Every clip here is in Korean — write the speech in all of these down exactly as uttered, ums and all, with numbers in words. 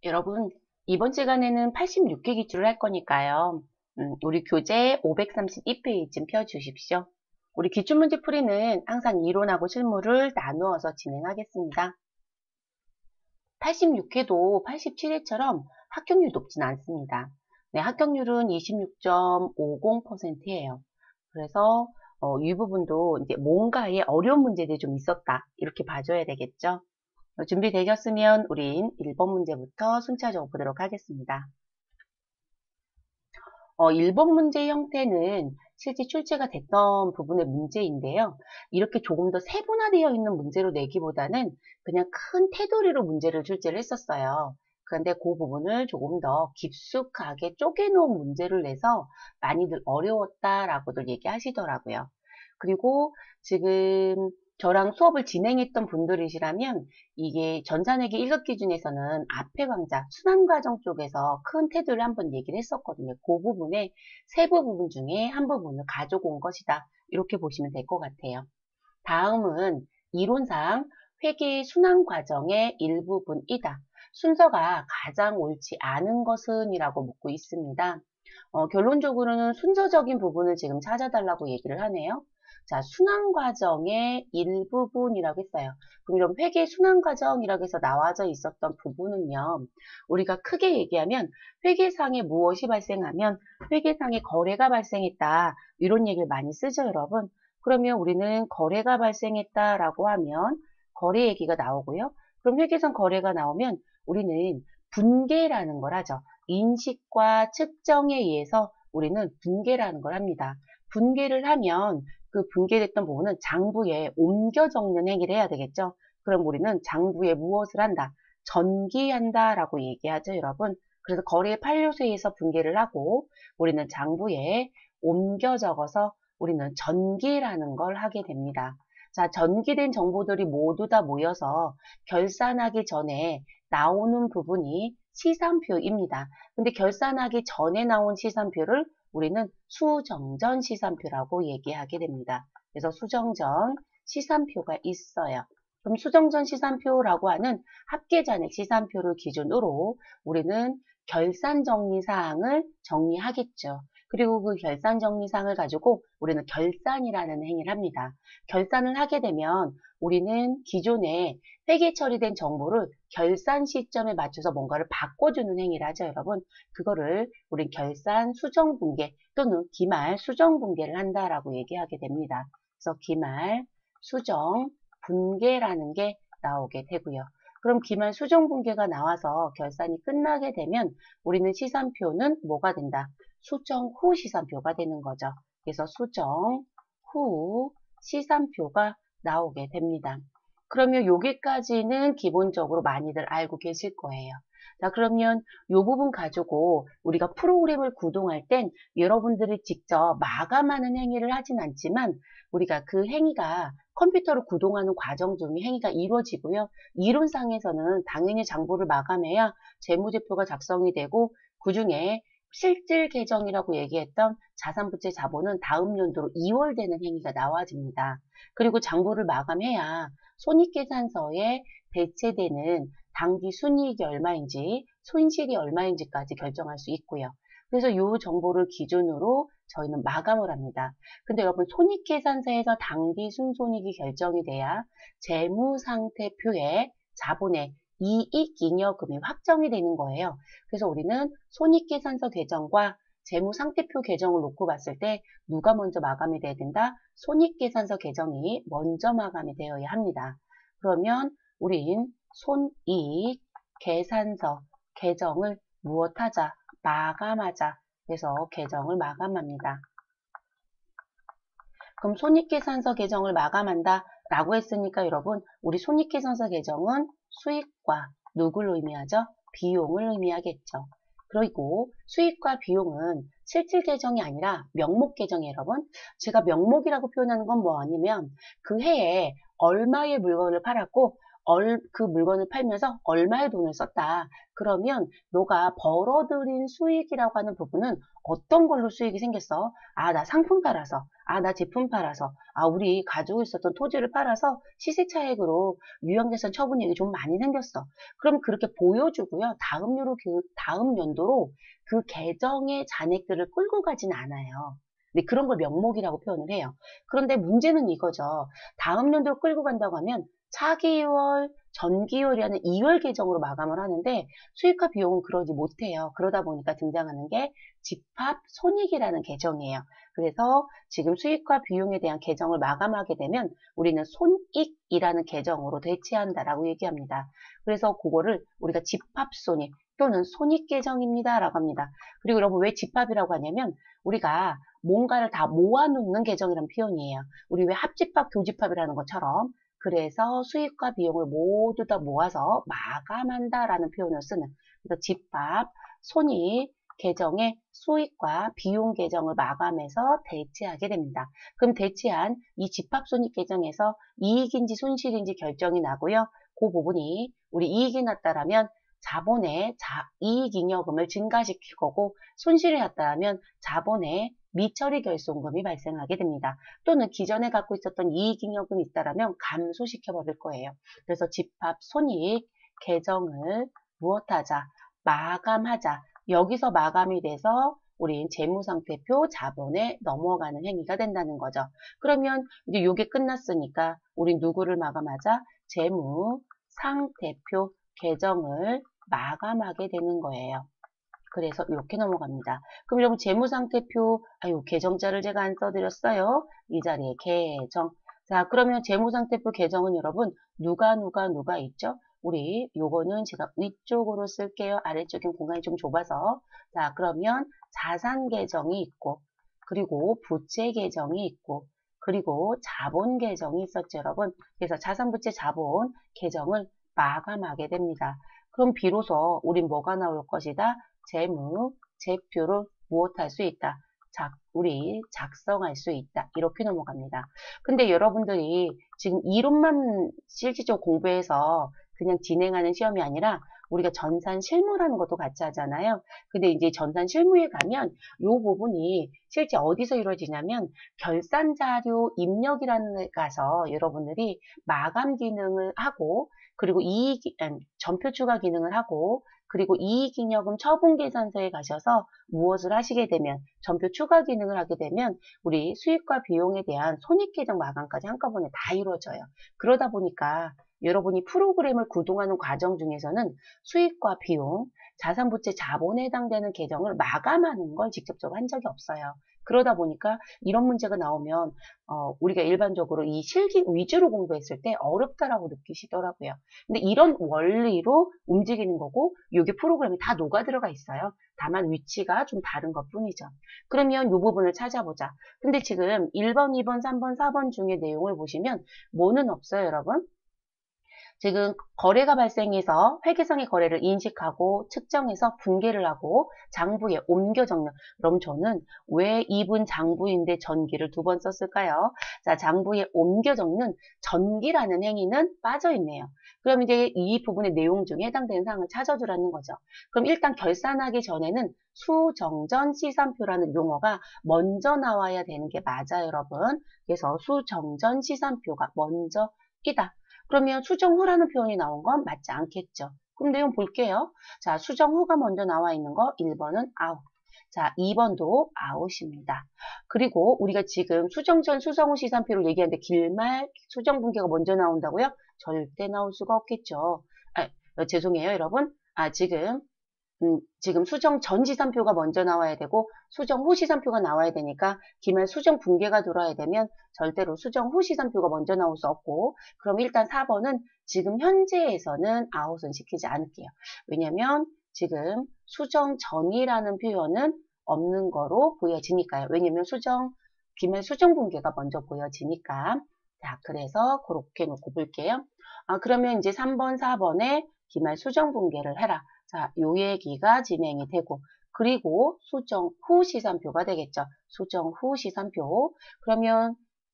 여러분, 이번 시간에는 팔십육 회 기출을 할 거니까요. 음, 우리 교재 오백삼십이 페이지 펴주십시오. 우리 기출문제 풀이는 항상 이론하고 실물을 나누어서 진행하겠습니다. 팔십육 회도 팔십칠 회처럼 합격률이 높진 않습니다. 네, 합격률은 이십육 점 오공 퍼센트예요. 그래서 어, 이 부분도 이제 뭔가의 어려운 문제들이 좀 있었다. 이렇게 봐줘야 되겠죠. 준비되셨으면 우린 일 번 문제부터 순차적으로 보도록 하겠습니다. 어, 일 번 문제 형태는 실제 출제가 됐던 부분의 문제인데요. 이렇게 조금 더 세분화되어 있는 문제로 내기보다는 그냥 큰 테두리로 문제를 출제를 했었어요. 그런데 그 부분을 조금 더 깊숙하게 쪼개놓은 문제를 내서 많이들 어려웠다라고들 얘기하시더라고요. 그리고 지금 저랑 수업을 진행했던 분들이시라면 이게 전자내기 일 급 기준에서는 앞에 강좌, 순환과정 쪽에서 큰 테두리를 한번 얘기를 했었거든요. 그 부분의 세부 부분 중에 한 부분을 가지고 온 것이다. 이렇게 보시면 될 것 같아요. 다음은 이론상 회계의 순환 과정의 일부분이다. 순서가 가장 옳지 않은 것은 이라고 묻고 있습니다. 어, 결론적으로는 순서적인 부분을 지금 찾아달라고 얘기를 하네요. 자, 순환 과정의 일부분이라고 했어요. 그럼 이런 회계 순환 과정이라고 해서 나와져 있었던 부분은요. 우리가 크게 얘기하면 회계상에 무엇이 발생하면 회계상에 거래가 발생했다. 이런 얘기를 많이 쓰죠, 여러분. 그러면 우리는 거래가 발생했다라고 하면 거래 얘기가 나오고요. 그럼 회계상 거래가 나오면 우리는 분계라는 걸 하죠. 인식과 측정에 의해서 우리는 분계라는 걸 합니다. 분계를 하면 그 분계됐던 부분은 장부에 옮겨 적는 행위를 해야 되겠죠. 그럼 우리는 장부에 무엇을 한다? 전기한다 라고 얘기하죠, 여러분. 그래서 거래 판료소에 의해서 분계를 하고 우리는 장부에 옮겨 적어서 우리는 전기라는 걸 하게 됩니다. 자, 전기된 정보들이 모두 다 모여서 결산하기 전에 나오는 부분이 시산표입니다. 근데 결산하기 전에 나온 시산표를 우리는 수정전 시산표라고 얘기하게 됩니다. 그래서 수정전 시산표가 있어요. 그럼 수정전 시산표라고 하는 합계잔액 시산표를 기준으로 우리는 결산 정리 사항을 정리하겠죠. 그리고 그 결산 정리 사항을 가지고 우리는 결산이라는 행위를 합니다. 결산을 하게 되면 우리는 기존에 회계 처리된 정보를 결산 시점에 맞춰서 뭔가를 바꿔주는 행위를 하죠, 여러분. 그거를 우린 결산 수정 분계 또는 기말 수정 분계를 한다라고 얘기하게 됩니다. 그래서 기말 수정 분계라는 게 나오게 되고요. 그럼 기말 수정 분계가 나와서 결산이 끝나게 되면 우리는 시산표는 뭐가 된다? 수정 후 시산표가 되는 거죠. 그래서 수정 후 시산표가 나오게 됩니다. 그러면 여기까지는 기본적으로 많이들 알고 계실 거예요. 자, 그러면 이 부분 가지고 우리가 프로그램을 구동할 땐 여러분들이 직접 마감하는 행위를 하진 않지만 우리가 그 행위가 컴퓨터를 구동하는 과정 중에 행위가 이루어지고요. 이론상에서는 당연히 장부를 마감해야 재무제표가 작성이 되고 그중에 실질 계정이라고 얘기했던 자산부채 자본은 다음 연도로 이월 되는 행위가 나와집니다. 그리고 장부를 마감해야 손익계산서에 배치되는 당기 순이익이 얼마인지 손실이 얼마인지까지 결정할 수 있고요. 그래서 이 정보를 기준으로 저희는 마감을 합니다. 근데 여러분 손익계산서에서 당기 순손익이 결정이 돼야 재무상태표에 자본의 이익잉여금이 확정이 되는 거예요. 그래서 우리는 손익계산서 계정과 재무상태표 계정을 놓고 봤을 때 누가 먼저 마감이 돼야 된다? 손익계산서 계정이 먼저 마감이 되어야 합니다. 그러면 우린 손익 계산서 계정을 무엇하자? 마감하자. 그래서 계정을 마감합니다. 그럼 손익계산서 계정을 마감한다 라고 했으니까 여러분 우리 손익계산서 계정은 수익과 누구를 의미하죠? 비용을 의미하겠죠. 그리고 수익과 비용은 실질 계정이 아니라 명목 계정이에요, 여러분. 제가 명목이라고 표현하는 건 뭐냐면 그 해에 얼마의 물건을 팔았고 얼, 그 물건을 팔면서 얼마의 돈을 썼다. 그러면 너가 벌어들인 수익이라고 하는 부분은 어떤 걸로 수익이 생겼어? 아, 나 상품 팔아서. 아, 나 제품 팔아서. 아, 우리 가지고 있었던 토지를 팔아서 시세 차익으로 유형자산 처분액이 좀 많이 생겼어. 그럼 그렇게 보여주고요. 다음 연도, 그, 다음 연도로 그 계정의 잔액들을 끌고 가진 않아요. 근데 그런 걸 명목이라고 표현을 해요. 그런데 문제는 이거죠. 다음 연도로 끌고 간다고 하면 차기월, 전기월이라는 이월 계정으로 마감을 하는데 수익화 비용은 그러지 못해요. 그러다 보니까 등장하는 게 집합 손익이라는 계정이에요. 그래서 지금 수익화 비용에 대한 계정을 마감하게 되면 우리는 손익이라는 계정으로 대체한다라고 얘기합니다. 그래서 그거를 우리가 집합 손익 또는 손익 계정입니다 라고 합니다. 그리고 여러분 왜 집합이라고 하냐면 우리가 뭔가를 다 모아놓는 계정이라는 표현이에요. 우리 왜 합집합, 교집합이라는 것처럼 그래서 수익과 비용을 모두 다 모아서 마감한다라는 표현을 쓰는 그래서 집합, 손익 계정의 수익과 비용 계정을 마감해서 대체하게 됩니다. 그럼 대체한 이 집합 손익 계정에서 이익인지 손실인지 결정이 나고요. 그 부분이 우리 이익이 났다라면 자본의 자, 이익잉여금을 증가시킬 거고 손실이 났다면 자본의 미처리 결손금이 발생하게 됩니다. 또는 기존에 갖고 있었던 이익잉여금이 있다라면 감소시켜 버릴 거예요. 그래서 집합 손익 계정을 무엇하자? 마감하자. 여기서 마감이 돼서 우린 재무상태표 자본에 넘어가는 행위가 된다는 거죠. 그러면 이제 이게 끝났으니까 우린 누구를 마감하자? 재무상태표 계정을 마감하게 되는 거예요. 그래서 이렇게 넘어갑니다. 그럼 여러분 재무상태표, 아유 계정자를 제가 안 써드렸어요. 이 자리에 계정. 자 그러면 재무상태표 계정은 여러분 누가 누가 누가 있죠? 우리 요거는 제가 위쪽으로 쓸게요. 아래쪽엔 공간이 좀 좁아서. 자 그러면 자산 계정이 있고 그리고 부채 계정이 있고 그리고 자본 계정이 있었죠 여러분. 그래서 자산 부채 자본 계정을 마감하게 됩니다. 그럼 비로소 우린 뭐가 나올 것이다? 재무, 제표를 무엇할 수 있다? 작, 우리 작성할 수 있다. 이렇게 넘어갑니다. 근데 여러분들이 지금 이론만 실질적으로 공부해서 그냥 진행하는 시험이 아니라 우리가 전산 실무라는 것도 같이 하잖아요. 근데 이제 전산 실무에 가면 이 부분이 실제 어디서 이루어지냐면 결산 자료 입력이라는 데 가서 여러분들이 마감 기능을 하고 그리고 이익, 전표 추가 기능을 하고 그리고 이익잉여금 처분계산서에 가셔서 무엇을 하시게 되면 전표 추가 기능을 하게 되면 우리 수익과 비용에 대한 손익계정 마감까지 한꺼번에 다 이루어져요. 그러다 보니까 여러분이 프로그램을 구동하는 과정 중에서는 수익과 비용, 자산부채 자본에 해당되는 계정을 마감하는 걸 직접적으로 한 적이 없어요. 그러다 보니까 이런 문제가 나오면 어, 우리가 일반적으로 이 실기 위주로 공부했을 때 어렵다라고 느끼시더라고요. 근데 이런 원리로 움직이는 거고 이게 프로그램이 다 녹아 들어가 있어요. 다만 위치가 좀 다른 것 뿐이죠. 그러면 이 부분을 찾아보자. 근데 지금 일 번, 이 번, 삼 번, 사 번 중에 내용을 보시면 뭐는 없어요, 여러분? 지금 거래가 발생해서 회계상의 거래를 인식하고 측정해서 분계를 하고 장부에 옮겨 적는. 그럼 저는 왜 이분 장부인데 전기를 두 번 썼을까요? 자, 장부에 옮겨 적는 전기라는 행위는 빠져 있네요. 그럼 이제 이 부분의 내용 중에 해당되는 사항을 찾아주라는 거죠. 그럼 일단 결산하기 전에는 수정전 시산표라는 용어가 먼저 나와야 되는 게 맞아요, 여러분. 그래서 수정전 시산표가 먼저이다. 그러면 수정 후라는 표현이 나온 건 맞지 않겠죠. 그럼 내용 볼게요. 자, 수정 후가 먼저 나와 있는 거 일 번은 아웃. 자, 이 번도 아웃입니다. 그리고 우리가 지금 수정 전 수정 후 시산표를 얘기하는데 길말 수정 분계가 먼저 나온다고요? 절대 나올 수가 없겠죠. 아, 어, 죄송해요, 여러분. 아, 지금 음, 지금 수정 전 시산표가 먼저 나와야 되고 수정 후 시산표가 나와야 되니까 기말 수정 분계가 들어야 되면 절대로 수정 후 시산표가 먼저 나올 수 없고 그럼 일단 사 번은 지금 현재에서는 아웃은 시키지 않을게요. 왜냐면 지금 수정 전이라는 표현은 없는 거로 보여지니까요. 왜냐면 수정 기말 수정 분계가 먼저 보여지니까 자 그래서 그렇게 놓고 볼게요. 아, 그러면 이제 삼 번, 사 번에 기말 수정 분계를 해라. 자, 요 얘기가 진행이 되고 그리고 수정 후 시산표가 되겠죠. 수정 후 시산표. 그러면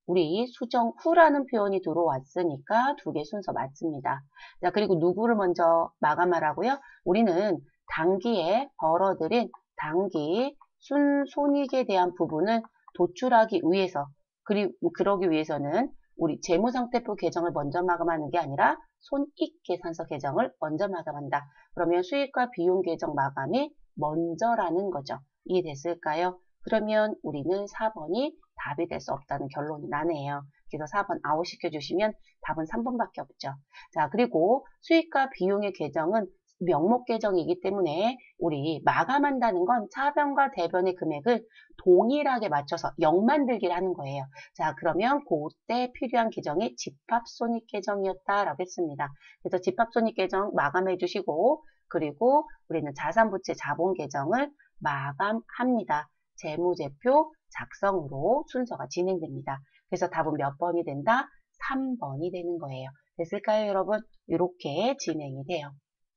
우리 수정 후라는 표현이 들어왔으니까 두 개 순서 맞습니다. 자, 그리고 누구를 먼저 마감하라고요? 우리는 당기에 벌어들인 당기 순손익에 대한 부분을 도출하기 위해서, 그리고 그러기 위해서는 우리 재무상태표 계정을 먼저 마감하는 게 아니라 손익계산서 계정을 먼저 마감한다. 그러면 수익과 비용 계정 마감이 먼저라는 거죠. 이해됐을까요? 그러면 우리는 사 번이 답이 될 수 없다는 결론이 나네요. 그래서 사 번 아웃시켜 주시면 답은 삼 번밖에 없죠. 자, 그리고 수익과 비용의 계정은 명목 계정이기 때문에 우리 마감한다는 건 차변과 대변의 금액을 동일하게 맞춰서 영 만들기를 하는 거예요. 자, 그러면 그때 필요한 계정이 집합손익 계정이었다라고 했습니다. 그래서 집합손익 계정 마감해 주시고, 그리고 우리는 자산부채 자본 계정을 마감합니다. 재무제표 작성으로 순서가 진행됩니다. 그래서 답은 몇 번이 된다? 삼 번이 되는 거예요. 됐을까요, 여러분? 이렇게 진행이 돼요.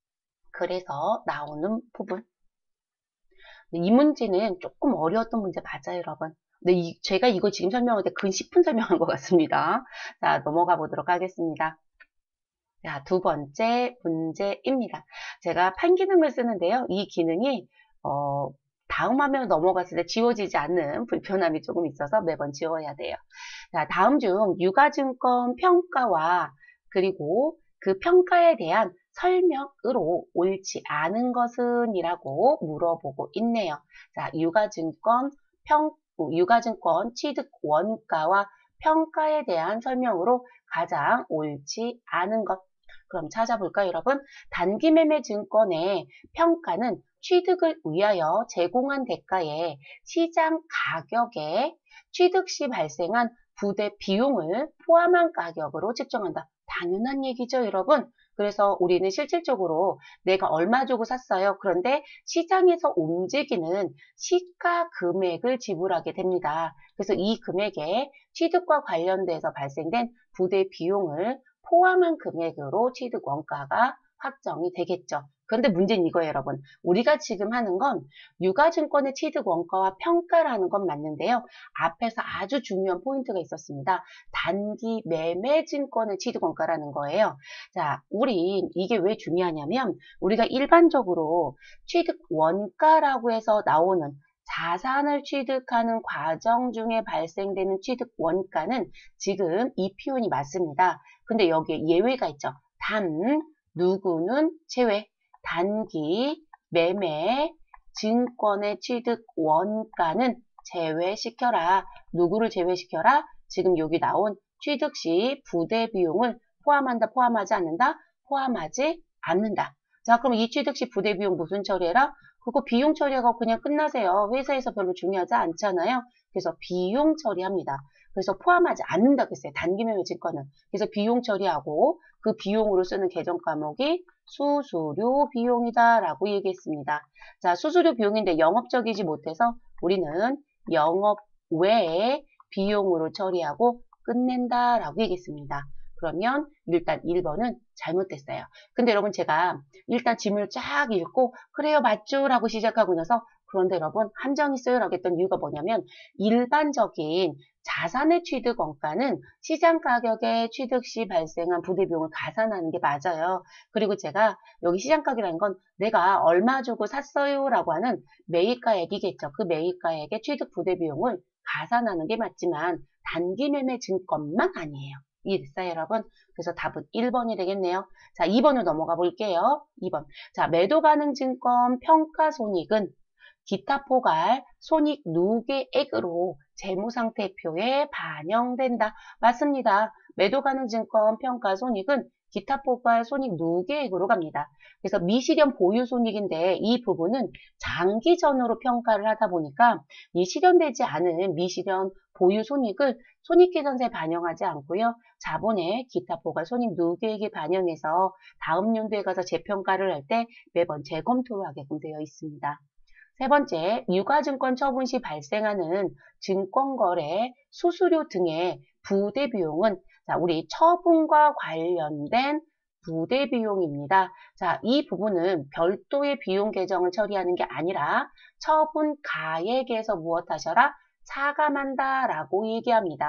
그래서 나오는 부분. 이 문제는 조금 어려웠던 문제 맞아요, 여러분. 근데 이, 제가 이거 지금 설명할 때 근 십 분 설명한 것 같습니다. 자, 넘어가 보도록 하겠습니다. 자, 두 번째 문제입니다. 제가 판 기능을 쓰는데요. 이 기능이 어, 다음 화면 넘어갔을 때 지워지지 않는 불편함이 조금 있어서 매번 지워야 돼요. 자, 다음 중 유가증권 평가와 그리고 그 평가에 대한 설명으로 옳지 않은 것은 이라고 물어보고 있네요. 자, 유가증권 평, 유가증권 취득 원가와 평가에 대한 설명으로 가장 옳지 않은 것. 그럼 찾아볼까요, 여러분? 단기매매 증권의 평가는 취득을 위하여 제공한 대가에 시장 가격에 취득 시 발생한 부대 비용을 포함한 가격으로 측정한다. 당연한 얘기죠, 여러분. 그래서 우리는 실질적으로 내가 얼마 주고 샀어요. 그런데 시장에서 움직이는 시가 금액을 지불하게 됩니다. 그래서 이 금액에 취득과 관련돼서 발생된 부대 비용을 포함한 금액으로 취득 원가가 확정이 되겠죠. 그런데 문제는 이거예요, 여러분. 우리가 지금 하는 건 유가증권의 취득 원가와 평가라는 건 맞는데요. 앞에서 아주 중요한 포인트가 있었습니다. 단기 매매 증권의 취득 원가라는 거예요. 자, 우리 이게 왜 중요하냐면 우리가 일반적으로 취득 원가라고 해서 나오는 자산을 취득하는 과정 중에 발생되는 취득 원가는 지금 이 표현이 맞습니다. 근데 여기에 예외가 있죠. 단, 누구는 제외. 단기 매매 증권의 취득 원가는 제외시켜라. 누구를 제외시켜라? 지금 여기 나온 취득 시 부대 비용을 포함한다, 포함하지 않는다? 포함하지 않는다. 자, 그럼 이 취득 시 부대 비용 무슨 처리해라? 그거 비용 처리하고 그냥 끝나세요. 회사에서 별로 중요하지 않잖아요. 그래서 비용 처리합니다. 그래서 포함하지 않는다고 했어요. 단기 매매 증권은. 그래서 비용 처리하고 그 비용으로 쓰는 계정 과목이 수수료 비용이다 라고 얘기했습니다. 자, 수수료 비용인데 영업적이지 못해서 우리는 영업 외에 비용으로 처리하고 끝낸다 라고 얘기했습니다. 그러면 일단 일 번은 잘못됐어요. 근데 여러분 제가 일단 지문을 쫙 읽고 그래요 맞죠 라고 시작하고 나서 그런데 여러분 함정이 있어요 라고 했던 이유가 뭐냐면 일반적인 자산의 취득 원가는 시장 가격에 취득 시 발생한 부대 비용을 가산하는 게 맞아요. 그리고 제가 여기 시장 가격이라는 건 내가 얼마 주고 샀어요 라고 하는 매입가액이겠죠. 그 매입가액의 취득 부대 비용을 가산하는 게 맞지만 단기 매매 증권만 아니에요. 이해됐어요, 여러분? 그래서 답은 일 번이 되겠네요. 자, 이 번으로 넘어가 볼게요. 이 번. 자, 매도 가능 증권 평가 손익은 기타 포괄 손익 누계액으로 재무상태표에 반영된다. 맞습니다. 매도 가능 증권 평가 손익은 기타 포괄 손익 누계액으로 갑니다. 그래서 미실현 보유 손익인데 이 부분은 장기전으로 평가를 하다 보니까 이 실현되지 않은 미실현 보유 손익을 손익계산서에 반영하지 않고요. 자본의 기타 포괄 손익 누계액에 반영해서 다음 연도에 가서 재평가를 할 때 매번 재검토를 하게끔 되어 있습니다. 세 번째, 유가증권 처분 시 발생하는 증권거래, 수수료 등의 부대 비용은 자, 우리 처분과 관련된 부대 비용입니다. 자, 이 부분은 별도의 비용 계정을 처리하는 게 아니라 처분 가액에서 무엇하셔라? 차감한다 라고 얘기합니다.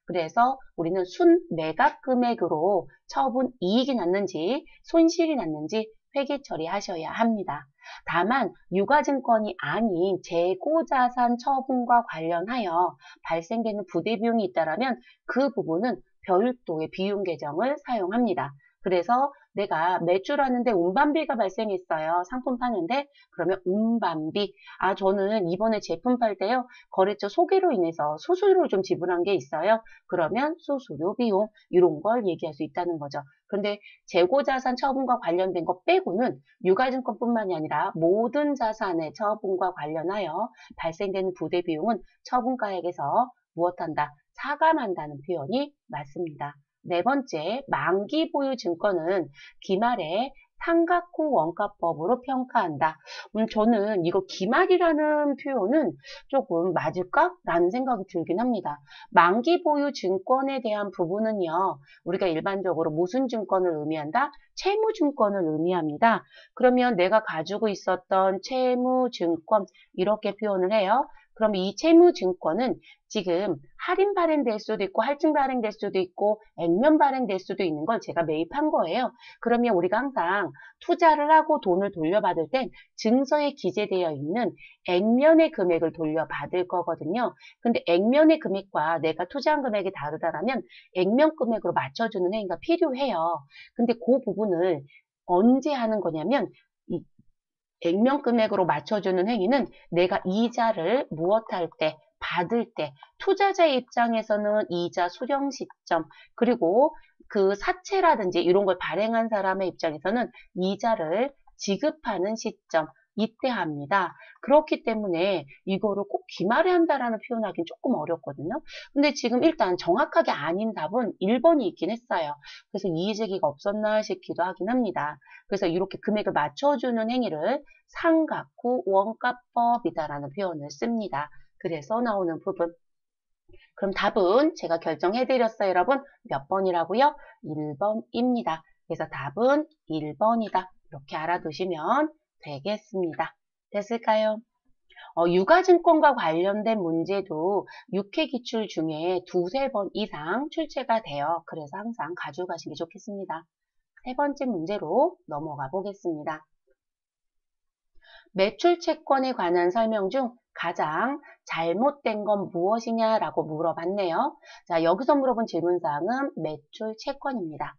그래서 우리는 순매각 금액으로 처분 이익이 났는지 손실이 났는지 회계 처리하셔야 합니다. 다만 유가증권이 아닌 재고자산 처분과 관련하여 발생되는 부대비용이 있다면 그 부분은 별도의 비용 계정을 사용합니다. 그래서 내가 매출하는데 운반비가 발생했어요. 상품 파는데 그러면 운반비. 아 저는 이번에 제품 팔 때요. 거래처 소개로 인해서 수수료를 좀 지불한 게 있어요. 그러면 수수료 비용 이런 걸 얘기할 수 있다는 거죠. 그런데 재고자산 처분과 관련된 것 빼고는 유가증권뿐만이 아니라 모든 자산의 처분과 관련하여 발생되는 부대비용은 처분가액에서 무엇한다? 차감한다는 표현이 맞습니다. 네 번째, 만기 보유 증권은 기말에 상각 후 원가법으로 평가한다. 음, 저는 이거 기말이라는 표현은 조금 맞을까? 라는 생각이 들긴 합니다. 만기 보유 증권에 대한 부분은요, 우리가 일반적으로 무슨 증권을 의미한다? 채무증권을 의미합니다. 그러면 내가 가지고 있었던 채무증권, 이렇게 표현을 해요. 그럼 이 채무증권은 지금 할인 발행될 수도 있고 할증 발행될 수도 있고 액면 발행될 수도 있는 걸 제가 매입한 거예요. 그러면 우리가 항상 투자를 하고 돈을 돌려받을 땐 증서에 기재되어 있는 액면의 금액을 돌려받을 거거든요. 근데 액면의 금액과 내가 투자한 금액이 다르다면 액면 금액으로 맞춰주는 행위가 필요해요. 근데 그 부분을 언제 하는 거냐면 이 액면 금액으로 맞춰주는 행위는 내가 이자를 무엇할 때, 받을 때, 투자자의 입장에서는 이자 수령 시점, 그리고 그 사채라든지 이런 걸 발행한 사람의 입장에서는 이자를 지급하는 시점, 이때 합니다. 그렇기 때문에 이거를 꼭 기말에 한다라는 표현하기는 조금 어렵거든요. 근데 지금 일단 정확하게 아닌 답은 일 번이 있긴 했어요. 그래서 이의제기가 없었나 싶기도 하긴 합니다. 그래서 이렇게 금액을 맞춰주는 행위를 상각 후 원가법이다라는 표현을 씁니다. 그래서 나오는 부분. 그럼 답은 제가 결정해드렸어요, 여러분. 몇 번이라고요? 일 번입니다. 그래서 답은 일 번이다. 이렇게 알아두시면 되겠습니다. 됐을까요? 어, 유가증권과 관련된 문제도 육 회 기출 중에 두세 번 이상 출제가 돼요. 그래서 항상 가져가시기 좋겠습니다. 세 번째 문제로 넘어가 보겠습니다. 매출 채권에 관한 설명 중 가장 잘못된 건 무엇이냐라고 물어봤네요. 자, 여기서 물어본 질문사항은 매출 채권입니다.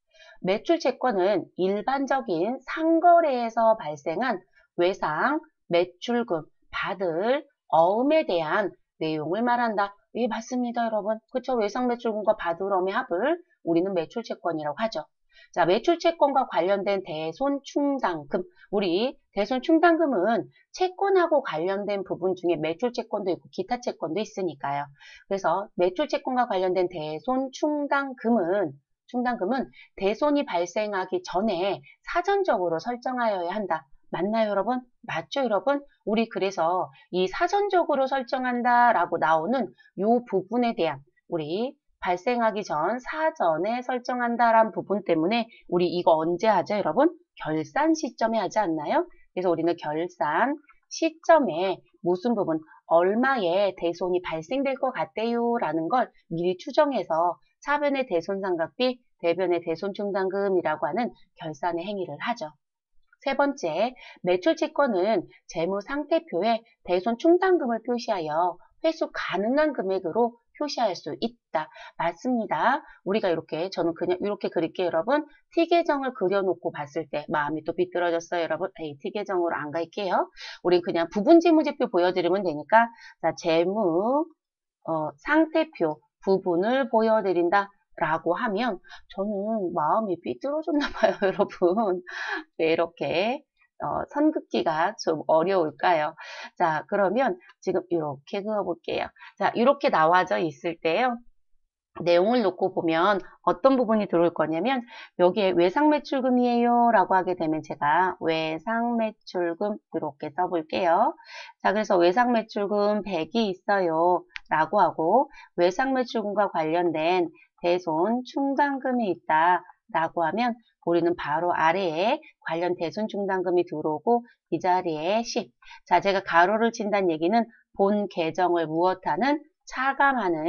매출 채권은 일반적인 상거래에서 발생한 외상, 매출금, 받을 어음에 대한 내용을 말한다. 예, 맞습니다, 여러분. 그쵸? 외상 매출금과 받을 어음의 합을 우리는 매출 채권이라고 하죠. 자, 매출 채권과 관련된 대손 충당금. 우리 대손 충당금은 채권하고 관련된 부분 중에 매출 채권도 있고 기타 채권도 있으니까요. 그래서 매출 채권과 관련된 대손 충당금은 충당금은 대손이 발생하기 전에 사전적으로 설정하여야 한다. 맞나요, 여러분? 맞죠, 여러분? 우리 그래서 이 사전적으로 설정한다라고 나오는 이 부분에 대한 우리 발생하기 전 사전에 설정한다라는 부분 때문에 우리 이거 언제 하죠, 여러분? 결산 시점에 하지 않나요? 그래서 우리는 결산 시점에 무슨 부분, 얼마의 대손이 발생될 것 같대요 라는 걸 미리 추정해서 차변의 대손상각비, 대변의 대손충당금이라고 하는 결산의 행위를 하죠. 세 번째, 매출채권은 재무상태표에 대손충당금을 표시하여 회수 가능한 금액으로 표시할 수 있다. 맞습니다. 우리가 이렇게, 저는 그냥 이렇게 그릴게요, 여러분. T계정을 그려놓고 봤을 때 마음이 또 비뚤어졌어요, 여러분. 에이, T계정으로 안 갈게요. 우리 그냥 부분재무제표 보여드리면 되니까, 자, 재무, 어, 상태표 부분을 보여드린다. 라고 하면 저는 마음이 삐뚤어졌나 봐요, 여러분. 왜 이렇게 어, 선긋기가 좀 어려울까요? 자, 그러면 지금 이렇게 그어볼게요. 자, 이렇게 나와져 있을 때요. 내용을 놓고 보면 어떤 부분이 들어올 거냐면 여기에 외상매출금이에요 라고 하게 되면 제가 외상매출금 이렇게 써볼게요. 자, 그래서 외상매출금 백이 있어요 라고 하고 외상매출금과 관련된 대손 충당금이 있다 라고 하면 우리는 바로 아래에 관련 대손 충당금이 들어오고 이 자리에 십. 자, 제가 가로를 친다는 얘기는 본 계정을 무엇하는 차감하는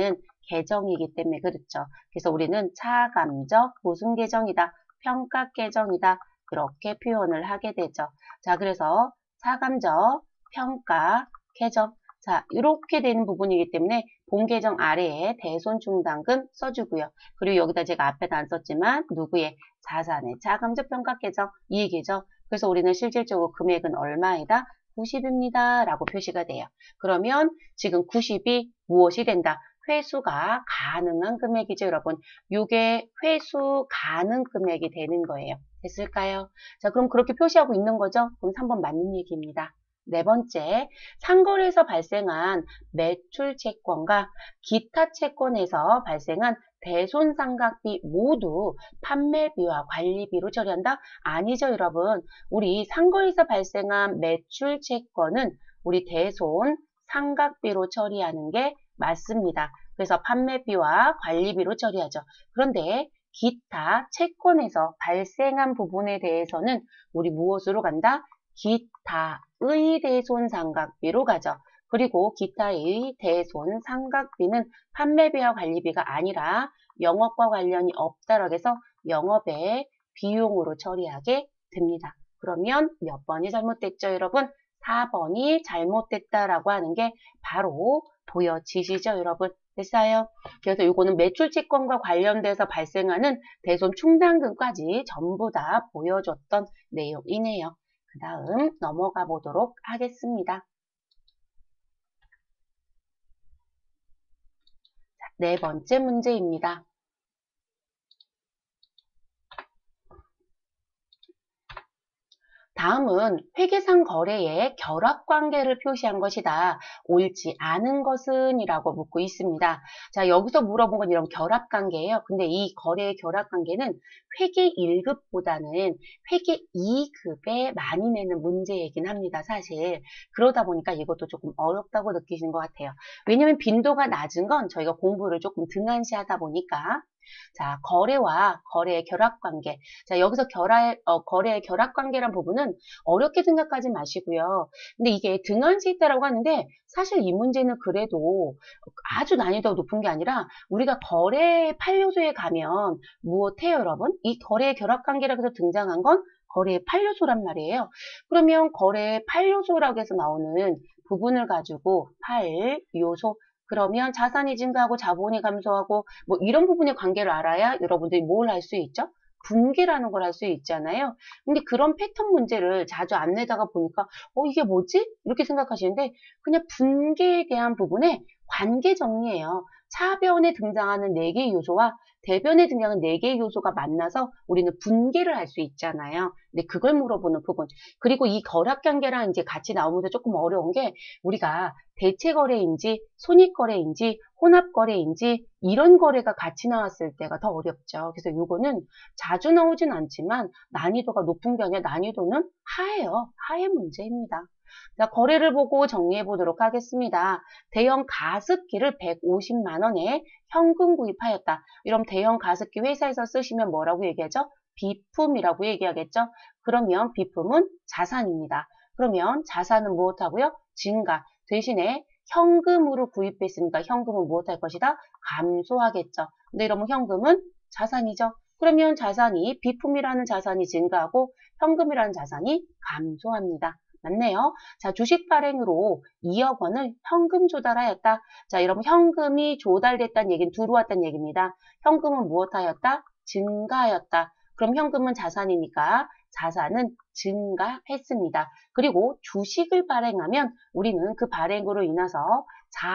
계정이기 때문에 그렇죠. 그래서 우리는 차감적 무슨 계정이다? 평가 계정이다. 그렇게 표현을 하게 되죠. 자, 그래서 차감적 평가 계정. 자, 이렇게 되는 부분이기 때문에 본 계정 아래에 대손 충당금 써주고요. 그리고 여기다 제가 앞에다 안 썼지만 누구의 자산의 차감적 평가 계정 이익이죠. 그래서 우리는 실질적으로 금액은 얼마이다? 구십입니다. 라고 표시가 돼요. 그러면 지금 구십이 무엇이 된다? 회수가 가능한 금액이죠, 여러분. 이게 회수 가능 금액이 되는 거예요. 됐을까요? 자, 그럼 그렇게 표시하고 있는 거죠? 그럼 삼 번 맞는 얘기입니다. 네 번째, 상거래에서 발생한 매출 채권과 기타 채권에서 발생한 대손상각비 모두 판매비와 관리비로 처리한다? 아니죠, 여러분. 우리 상거래에서 발생한 매출 채권은 우리 대손 상각비로 처리하는 게 맞습니다. 그래서 판매비와 관리비로 처리하죠. 그런데 기타 채권에서 발생한 부분에 대해서는 우리 무엇으로 간다? 기타의 대손상각비로 가죠. 그리고 기타의 대손상각비는 판매비와 관리비가 아니라 영업과 관련이 없다라고 해서 영업의 비용으로 처리하게 됩니다. 그러면 몇 번이 잘못됐죠, 여러분? 사 번이 잘못됐다라고 하는 게 바로 보여지시죠, 여러분? 됐어요? 그래서 이거는 매출채권과 관련돼서 발생하는 대손 충당금까지 전부 다 보여줬던 내용이네요. 그 다음 넘어가 보도록 하겠습니다. 네 번째 문제입니다. 다음은 회계상 거래의 결합관계를 표시한 것이다. 옳지 않은 것은? 이라고 묻고 있습니다. 자, 여기서 물어본 건 이런 결합관계예요. 근데 이 거래의 결합관계는 회계 일 급보다는 회계 이 급에 많이 내는 문제이긴 합니다. 사실. 그러다 보니까 이것도 조금 어렵다고 느끼신 것 같아요. 왜냐면 빈도가 낮은 건 저희가 공부를 조금 등한시하다 보니까 자, 거래와 거래의 결합관계. 자, 여기서 결합, 어, 거래의 결합관계란 부분은 어렵게 생각하지 마시고요. 근데 이게 등한시했다라고 하는데 사실 이 문제는 그래도 아주 난이도가 높은 게 아니라 우리가 거래 팔 요소에 가면 무엇해요, 여러분? 이 거래의 결합관계라고 해서 등장한 건 거래의 팔 요소란 말이에요. 그러면 거래의 팔 요소라고 해서 나오는 부분을 가지고 팔 요소 그러면 자산이 증가하고 자본이 감소하고 뭐 이런 부분의 관계를 알아야 여러분들이 뭘 할 수 있죠? 분기라는 걸 할 수 있잖아요. 근데 그런 패턴 문제를 자주 안 내다가 보니까 어 이게 뭐지? 이렇게 생각하시는데 그냥 분기에 대한 부분에 관계 정리예요. 차변에 등장하는 네 개의 요소와 대변에 등장하는 네 개의 요소가 만나서 우리는 분기를 할 수 있잖아요. 근데 그걸 물어보는 부분. 그리고 이 결합관계랑 이제 같이 나오면서 조금 어려운 게 우리가 대체거래인지 손익거래인지 혼합거래인지 이런 거래가 같이 나왔을 때가 더 어렵죠. 그래서 이거는 자주 나오진 않지만 난이도가 높은 게 아니라 난이도는 하예요. 하의 문제입니다. 자, 거래를 보고 정리해 보도록 하겠습니다. 대형 가습기를 백오십만 원에 현금 구입하였다. 이런 대형 가습기 회사에서 쓰시면 뭐라고 얘기하죠? 비품이라고 얘기하겠죠? 그러면 비품은 자산입니다. 그러면 자산은 무엇하고요? 증가. 대신에 현금으로 구입했으니까 현금은 무엇할 것이다? 감소하겠죠. 근데 이러면 현금은 자산이죠. 그러면 자산이 비품이라는 자산이 증가하고 현금이라는 자산이 감소합니다. 맞네요. 자, 주식 발행으로 이억 원을 현금 조달하였다. 자, 이러면 현금이 조달됐다는 얘기는 들어왔다는 얘기입니다. 현금은 무엇하였다? 증가하였다. 그럼 현금은 자산이니까 자산은 증가했습니다. 그리고 주식을 발행하면 우리는 그 발행으로 인해서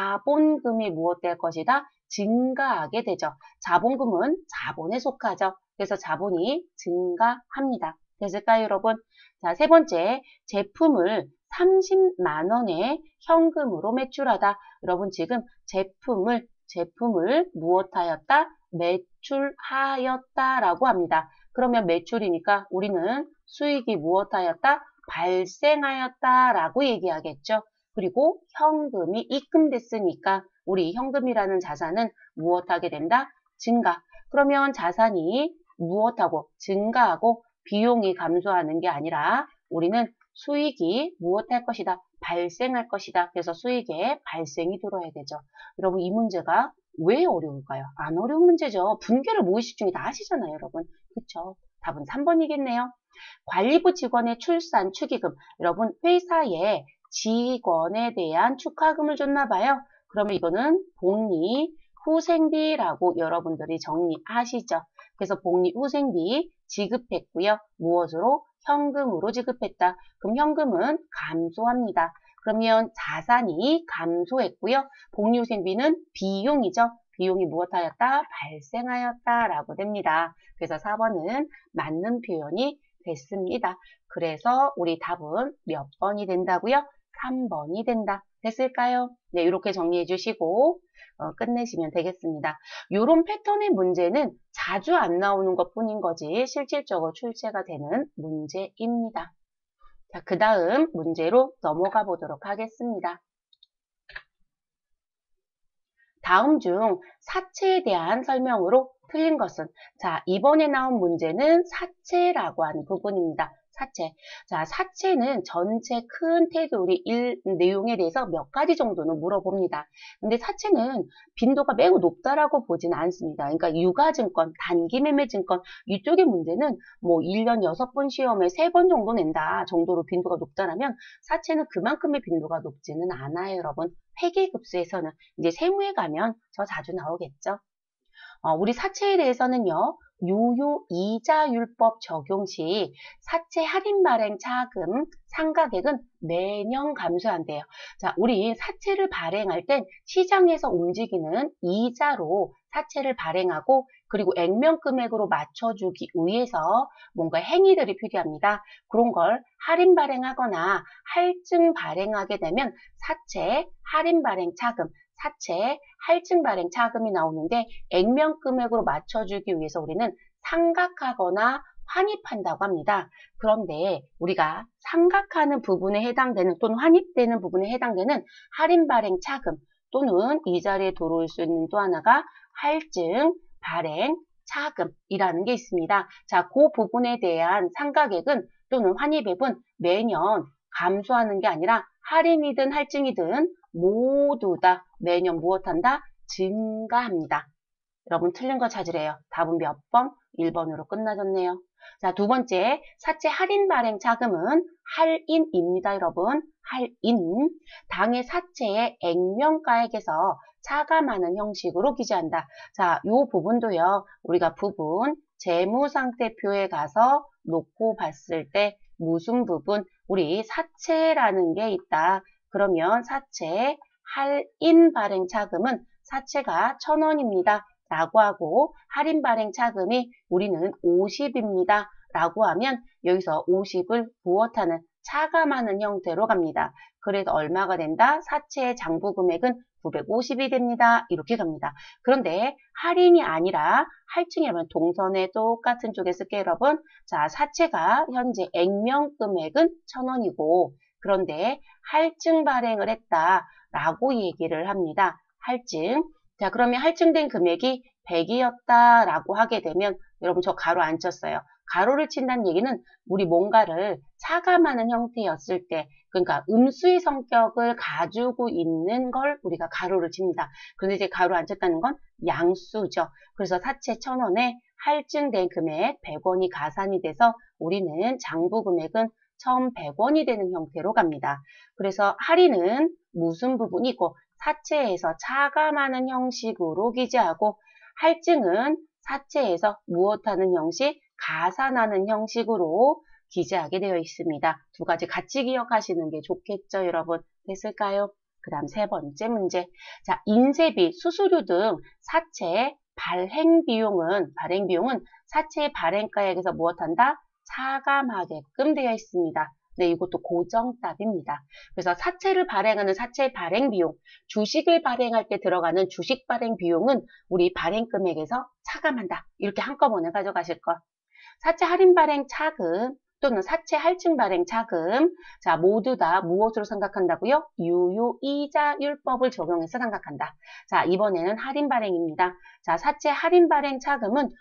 자본금이 무엇될 것이다? 증가하게 되죠. 자본금은 자본에 속하죠. 그래서 자본이 증가합니다. 됐을까요, 여러분? 자, 세 번째, 제품을 삼십만 원에 현금으로 매출하다. 여러분 지금 제품을 제품을 무엇하였다? 매출하였다라고 합니다. 그러면 매출이니까 우리는 수익이 무엇하였다? 발생하였다라고 얘기하겠죠. 그리고 현금이 입금됐으니까 우리 현금이라는 자산은 무엇하게 된다? 증가. 그러면 자산이 무엇하고 증가하고 비용이 감소하는 게 아니라 우리는 수익이 무엇할 것이다? 발생할 것이다. 그래서 수익의 발생이 들어야 되죠. 여러분 이 문제가 왜 어려울까요? 안 어려운 문제죠. 분계를 무의식 중에 다 하시잖아요, 여러분. 그쵸? 답은 삼 번이겠네요. 관리부 직원의 출산 축의금. 여러분, 회사에 직원에 대한 축하금을 줬나 봐요. 그러면 이거는 복리 후생비라고 여러분들이 정리하시죠. 그래서 복리 후생비 지급했고요. 무엇으로? 현금으로 지급했다. 그럼 현금은 감소합니다. 그러면 자산이 감소했고요. 복리 후생비는 비용이죠. 비용이 무엇하였다? 발생하였다 라고 됩니다. 그래서 사 번은 맞는 표현이 됐습니다. 그래서 우리 답은 몇 번이 된다고요? 삼 번이 된다. 됐을까요? 네, 이렇게 정리해 주시고 어, 끝내시면 되겠습니다. 이런 패턴의 문제는 자주 안 나오는 것 뿐인 거지 실질적으로 출제가 되는 문제입니다. 자, 그 다음 문제로 넘어가 보도록 하겠습니다. 다음 중 사체에 대한 설명으로 틀린 것은? 자, 이번에 나온 문제는 사체라고 하는 부분입니다. 사체. 자, 사체는 전체 큰 테두리 일 내용에 대해서 몇 가지 정도는 물어봅니다. 근데 사체는 빈도가 매우 높다라고 보지는 않습니다. 그러니까 유가증권, 단기매매증권 이쪽의 문제는 뭐 일 년 여섯 번 시험에 세 번 정도 낸다 정도로 빈도가 높다라면 사체는 그만큼의 빈도가 높지는 않아요, 여러분. 회계급수에서는 이제 세무에 가면 더 자주 나오겠죠. 어, 우리 사채에 대해서는요. 유효이자율법 적용 시 사채 할인 발행 차금 상가액은 매년 감소한대요. 자, 우리 사채를 발행할 땐 시장에서 움직이는 이자로 사채를 발행하고 그리고 액면 금액으로 맞춰주기 위해서 뭔가 행위들이 필요합니다. 그런 걸 할인 발행하거나 할증 발행하게 되면 사채 할인 발행 차금 사채 할증 발행 차금이 나오는데 액면 금액으로 맞춰주기 위해서 우리는 상각하거나 환입한다고 합니다. 그런데 우리가 상각하는 부분에 해당되는 또는 환입되는 부분에 해당되는 할인 발행 차금 또는 이 자리에 들어올 수 있는 또 하나가 할증 발행 차금이라는 게 있습니다. 자, 그 부분에 대한 상각액은 또는 환입액은 매년 감소하는 게 아니라 할인이든 할증이든 모두 다 매년 무엇한다? 증가합니다. 여러분 틀린 거 찾으래요. 답은 몇 번? 일 번으로 끝나졌네요. 자, 두 번째, 사채 할인 발행 자금은 할인입니다, 여러분. 할인. 당해 사채의 액면가액에서 차감하는 형식으로 기재한다. 자, 요 부분도요. 우리가 부분 재무상태표에 가서 놓고 봤을 때 무슨 부분? 우리 사채라는 게 있다. 그러면 사채 할인 발행 차금은 사채가 천 원입니다. 라고 하고 할인 발행 차금이 우리는 오십입니다. 라고 하면 여기서 오십을 부엇하는 차감하는 형태로 갑니다. 그래서 얼마가 된다? 사채의 장부 금액은 구백오십이 됩니다. 이렇게 갑니다. 그런데 할인이 아니라 할증이라면 동선의 똑같은 쪽에 쓸게요, 여러분. 자, 사채가 현재 액면 금액은 천 원이고 그런데 할증 발행을 했다라고 얘기를 합니다. 할증. 자, 그러면 할증된 금액이 백이었다라고 하게 되면 여러분 저 가로 안 쳤어요. 가로를 친다는 얘기는 우리 뭔가를 차감하는 형태였을 때 그러니까 음수의 성격을 가지고 있는 걸 우리가 가로를 칩니다. 그런데 이제 가로 안 쳤다는 건 양수죠. 그래서 사채 천 원에 할증된 금액 백 원이 가산이 돼서 우리는 장부 금액은 천백 원이 되는 형태로 갑니다. 그래서 할인은 무슨 부분이고 사채에서 차감하는 형식으로 기재하고 할증은 사채에서 무엇하는 형식? 가산하는 형식으로 기재하게 되어 있습니다. 두 가지 같이 기억하시는 게 좋겠죠, 여러분? 됐을까요? 그 다음 세 번째 문제. 자, 인쇄비, 수수료 등 사채 발행 비용은, 발행 비용은 사채의 발행가액에서 무엇한다? 차감하게끔 되어 있습니다. 네, 이것도 고정답입니다. 그래서 사채를 발행하는 사채 발행 비용, 주식을 발행할 때 들어가는 주식 발행 비용은 우리 발행 금액에서 차감한다. 이렇게 한꺼번에 가져가실 것. 사채 할인 발행 차금 또는 사채 할증 발행 차금, 자, 모두 다 무엇으로 생각한다고요? 유효이자율법을 적용해서 생각한다. 자, 이번에는 할인 발행입니다. 자, 사채 할인 발행 차금은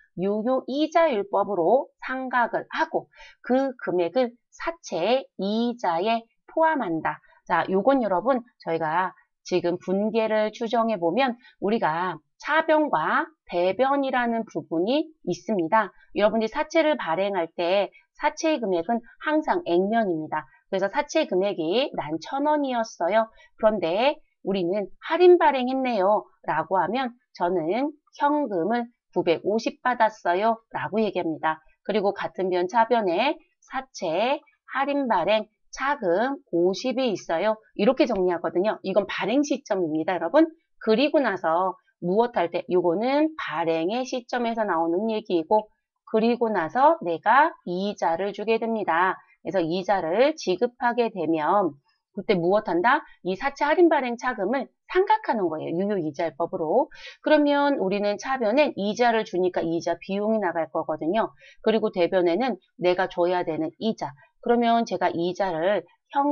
유효이자율법으로 상각을 하고 그 금액을 사채 이자에 포함한다. 자, 요건 여러분 저희가 지금 분계를 추정해 보면 우리가 차변과 대변이라는 부분이 있습니다. 여러분들이 사채를 발행할 때 사채의 금액은 항상 액면입니다. 그래서 사채 금액이 난 천 원이었어요. 그런데 우리는 할인 발행했네요. 라고 하면 저는 현금을 구백오십 받았어요. 라고 얘기합니다. 그리고 같은 변 차변에 사채, 할인 발행, 차금 오십이 있어요. 이렇게 정리하거든요. 이건 발행 시점입니다, 여러분. 그리고 나서 무엇 할 때 이거는 발행의 시점에서 나오는 얘기이고 그리고 나서 내가 이자를 주게 됩니다. 그래서 이자를 지급하게 되면 그때 무엇 한다? 이 사채 할인 발행 차금을 상각하는 거예요. 유효이자율법으로. 그러면 우리는 차변엔 이자를 주니까 이자 비용이 나갈 거거든요. 그리고 대변에는 내가 줘야 되는 이자. 그러면 제가 이자를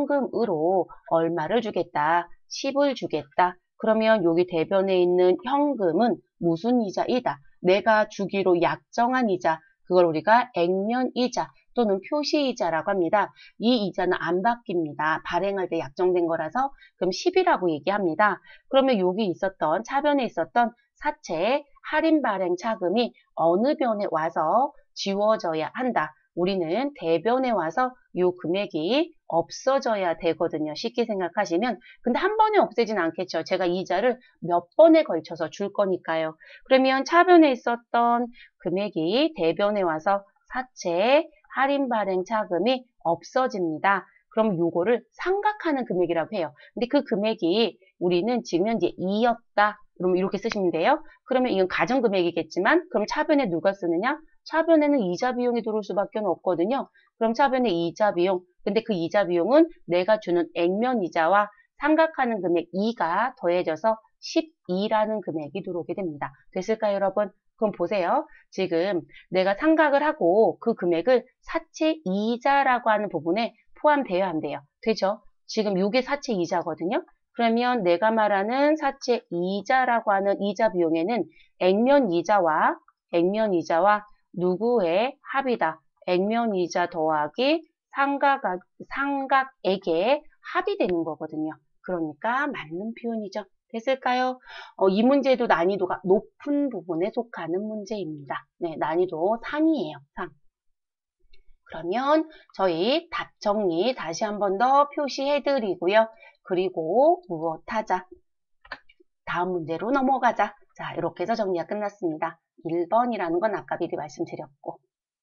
현금으로 얼마를 주겠다? 십을 주겠다. 그러면 여기 대변에 있는 현금은 무슨 이자이다? 내가 주기로 약정한 이자. 그걸 우리가 액면이자 또는 표시이자라고 합니다. 이 이자는 안 바뀝니다. 발행할 때 약정된 거라서 그럼 십이라고 얘기합니다. 그러면 여기 있었던 차변에 있었던 사채 할인 발행 차금이 어느 변에 와서 지워져야 한다. 우리는 대변에 와서 이 금액이 없어져야 되거든요. 쉽게 생각하시면. 근데 한 번에 없애진 않겠죠. 제가 이자를 몇 번에 걸쳐서 줄 거니까요. 그러면 차변에 있었던 금액이 대변에 와서 사채 할인 발행 차금이 없어집니다. 그럼 요거를 상각하는 금액이라고 해요. 근데 그 금액이 우리는 지금 현재 이였다. 그럼 이렇게 쓰시면 돼요. 그러면 이건 가정금액이겠지만 그럼 차변에 누가 쓰느냐? 차변에는 이자 비용이 들어올 수밖에 없거든요. 그럼 차변에 이자 비용. 근데 그 이자 비용은 내가 주는 액면 이자와 상각하는 금액 이가 더해져서 십이라는 금액이 들어오게 됩니다. 됐을까요, 여러분? 그럼 보세요. 지금 내가 상각을 하고 그 금액을 사채 이자라고 하는 부분에 포함되어야 한대요. 되죠? 지금 이게 사채 이자거든요. 그러면 내가 말하는 사채 이자라고 하는 이자 비용에는 액면 이자와 액면 이자와 누구의 합이다. 액면 이자 더하기 상각, 상각액의 합이 되는 거거든요. 그러니까 맞는 표현이죠. 됐을까요? 어, 이 문제도 난이도가 높은 부분에 속하는 문제입니다. 네, 난이도 삼이에요. 삼. 그러면 저희 답 정리 다시 한 번 더 표시해드리고요. 그리고 무엇하자? 다음 문제로 넘어가자. 자, 이렇게 해서 정리가 끝났습니다. 일 번이라는 건 아까 미리 말씀드렸고.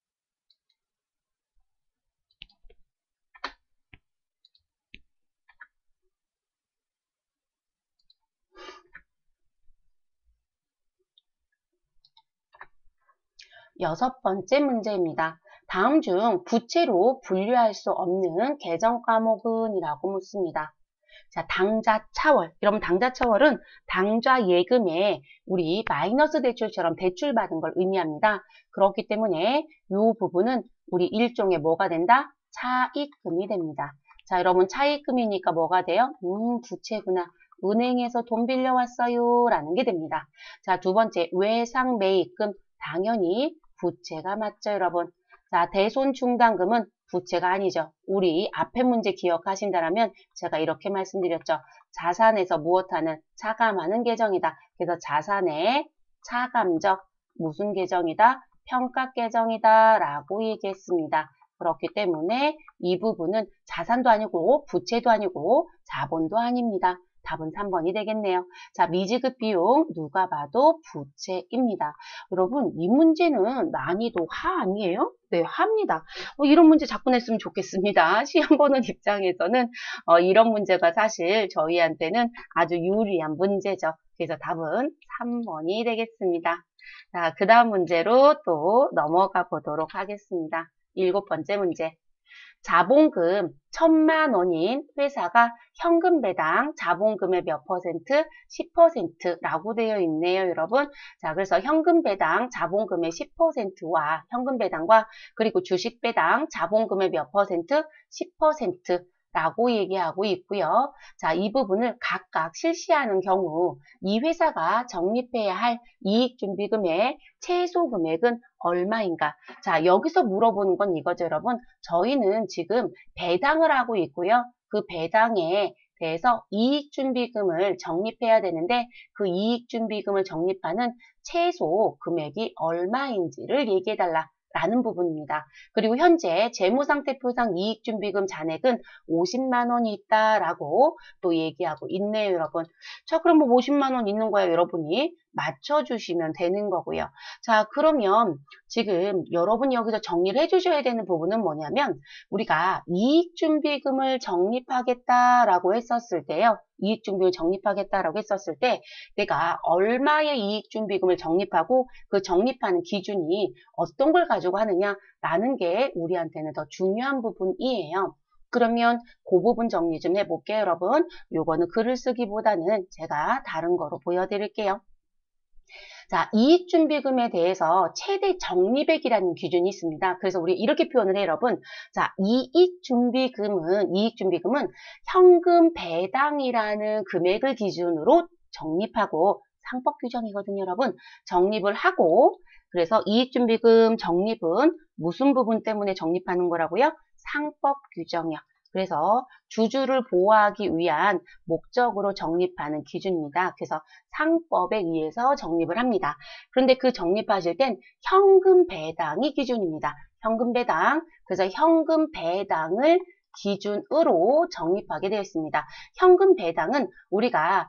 여섯 번째 문제입니다. 다음 중 부채로 분류할 수 없는 계정 과목은? 이라고 묻습니다. 자, 당좌 차월. 여러분 당좌 차월은 당좌 예금에 우리 마이너스 대출처럼 대출받은 걸 의미합니다. 그렇기 때문에 이 부분은 우리 일종의 뭐가 된다? 차입금이 됩니다. 자, 여러분 차입금이니까 뭐가 돼요? 음, 부채구나. 은행에서 돈 빌려왔어요. 라는 게 됩니다. 자, 두 번째 외상 매입금. 당연히 부채가 맞죠, 여러분. 자, 대손충당금은 부채가 아니죠. 우리 앞에 문제 기억하신다면 제가 이렇게 말씀드렸죠. 자산에서 무엇하는? 차감하는 계정이다. 그래서 자산의 차감적 무슨 계정이다? 평가 계정이다 라고 얘기했습니다. 그렇기 때문에 이 부분은 자산도 아니고 부채도 아니고 자본도 아닙니다. 답은 삼 번이 되겠네요. 자, 미지급 비용 누가 봐도 부채입니다. 여러분 이 문제는 난이도 하 아니에요? 네, 하입니다. 어, 이런 문제 자꾸 냈으면 좋겠습니다. 시험 보는 입장에서는 어, 이런 문제가 사실 저희한테는 아주 유리한 문제죠. 그래서 답은 삼 번이 되겠습니다. 자, 그 다음 문제로 또 넘어가 보도록 하겠습니다. 일곱 번째 문제. 자본금 천만 원인 회사가 현금 배당 자본금의 몇 퍼센트? 십 퍼센트라고 되어 있네요, 여러분. 자, 그래서 현금 배당 자본금의 십 퍼센트와 현금 배당과 그리고 주식 배당 자본금의 몇 퍼센트? 십 퍼센트. 라고 얘기하고 있고요. 자, 이 부분을 각각 실시하는 경우 이 회사가 적립해야 할 이익준비금의 최소 금액은 얼마인가? 자, 여기서 물어보는 건 이거죠, 여러분. 저희는 지금 배당을 하고 있고요. 그 배당에 대해서 이익준비금을 적립해야 되는데 그 이익준비금을 적립하는 최소 금액이 얼마인지를 얘기해달라. 라는 부분입니다. 그리고 현재 재무상태표상 이익준비금 잔액은 오십만 원이 있다라고 또 얘기하고 있네요, 여러분. 자, 그럼 뭐 오십만 원 있는 거예요, 여러분이 맞춰주시면 되는 거고요. 자, 그러면 지금 여러분이 여기서 정리를 해주셔야 되는 부분은 뭐냐면 우리가 이익준비금을 적립하겠다라고 했었을 때요. 이익준비금을 적립하겠다라고 했었을 때 내가 얼마의 이익준비금을 적립하고 그 적립하는 기준이 어떤 걸 가지고 하느냐라는 게 우리한테는 더 중요한 부분이에요. 그러면 그 부분 정리 좀 해볼게요, 여러분. 요거는 글을 쓰기보다는 제가 다른 거로 보여드릴게요. 자, 이익준비금에 대해서 최대 적립액이라는 기준이 있습니다. 그래서 우리 이렇게 표현을 해요, 여러분. 자, 이익준비금은, 이익준비금은 현금 배당이라는 금액을 기준으로 적립하고, 상법 규정이거든요, 여러분. 적립을 하고, 그래서 이익준비금 적립은 무슨 부분 때문에 적립하는 거라고요? 상법 규정이요. 그래서 주주를 보호하기 위한 목적으로 적립하는 기준입니다. 그래서 상법에 의해서 적립을 합니다. 그런데 그 적립하실 땐 현금 배당이 기준입니다. 현금 배당. 그래서 현금 배당을 기준으로 적립하게 되어 있습니다. 현금 배당은 우리가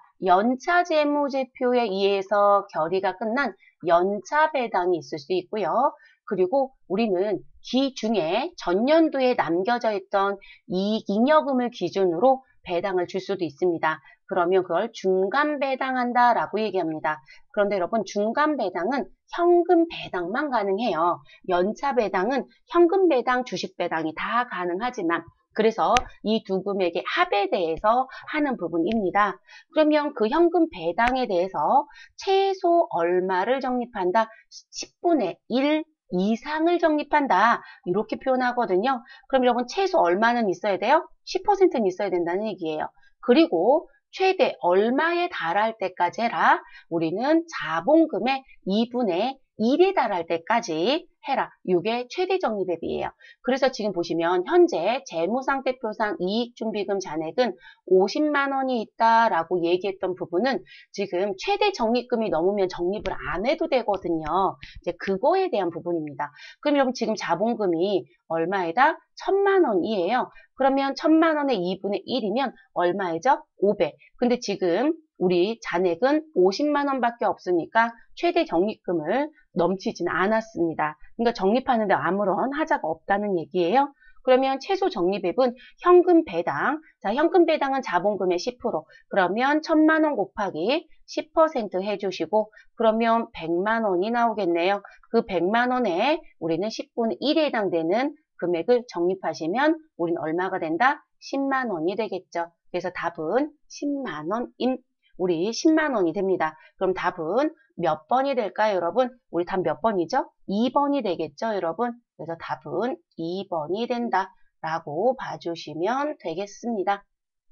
연차재무제표에 의해서 결의가 끝난 연차 배당이 있을 수 있고요. 그리고 우리는 기중에 전년도에 남겨져 있던 이익잉여금을 기준으로 배당을 줄 수도 있습니다. 그러면 그걸 중간 배당한다라고 얘기합니다. 그런데 여러분 중간 배당은 현금 배당만 가능해요. 연차 배당은 현금 배당, 주식 배당이 다 가능하지만 그래서 이 두 금액의 합에 대해서 하는 부분입니다. 그러면 그 현금 배당에 대해서 최소 얼마를 적립한다? 십분의 일 이상을 적립한다. 이렇게 표현하거든요. 그럼 여러분 최소 얼마는 있어야 돼요? 십 퍼센트는 있어야 된다는 얘기예요. 그리고 최대 얼마에 달할 때까지 해라. 우리는 자본금의 이분의 일에 달할 때까지 해라. 이게 최대 적립액이에요. 그래서 지금 보시면 현재 재무상태표상 이익준비금 잔액은 오십만 원이 있다라고 얘기했던 부분은 지금 최대 적립금이 넘으면 적립을 안 해도 되거든요. 이제 그거에 대한 부분입니다. 그럼 여러분 지금 자본금이 얼마에다? 천만 원이에요. 그러면 천만 원의 이분의 일이면 얼마이죠? 오백. 근데 지금 우리 잔액은 오십만 원밖에 없으니까 최대 적립금을 넘치지는 않았습니다. 그러니까 적립하는데 아무런 하자가 없다는 얘기예요. 그러면 최소 적립액은 현금 배당. 자, 현금 배당은 자본금의 십 퍼센트. 그러면 천만 원 곱하기 십 퍼센트 해주시고 그러면 백만 원이 나오겠네요. 그 백만 원에 우리는 십분의 일에 해당되는 금액을 적립하시면 우리는 얼마가 된다? 십만 원이 되겠죠. 그래서 답은 십만 원인 우리 십만 원이 됩니다. 그럼 답은 몇 번이 될까요, 여러분? 우리 답 몇 번이죠? 이 번이 되겠죠, 여러분? 그래서 답은 이 번이 된다라고 봐주시면 되겠습니다.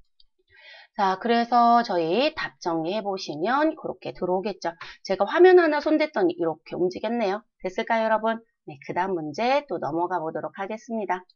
자, 그래서 저희 답 정리해 보시면 그렇게 들어오겠죠. 제가 화면 하나 손댔더니 이렇게 움직였네요. 됐을까요, 여러분? 네, 그 다음 문제 또 넘어가 보도록 하겠습니다.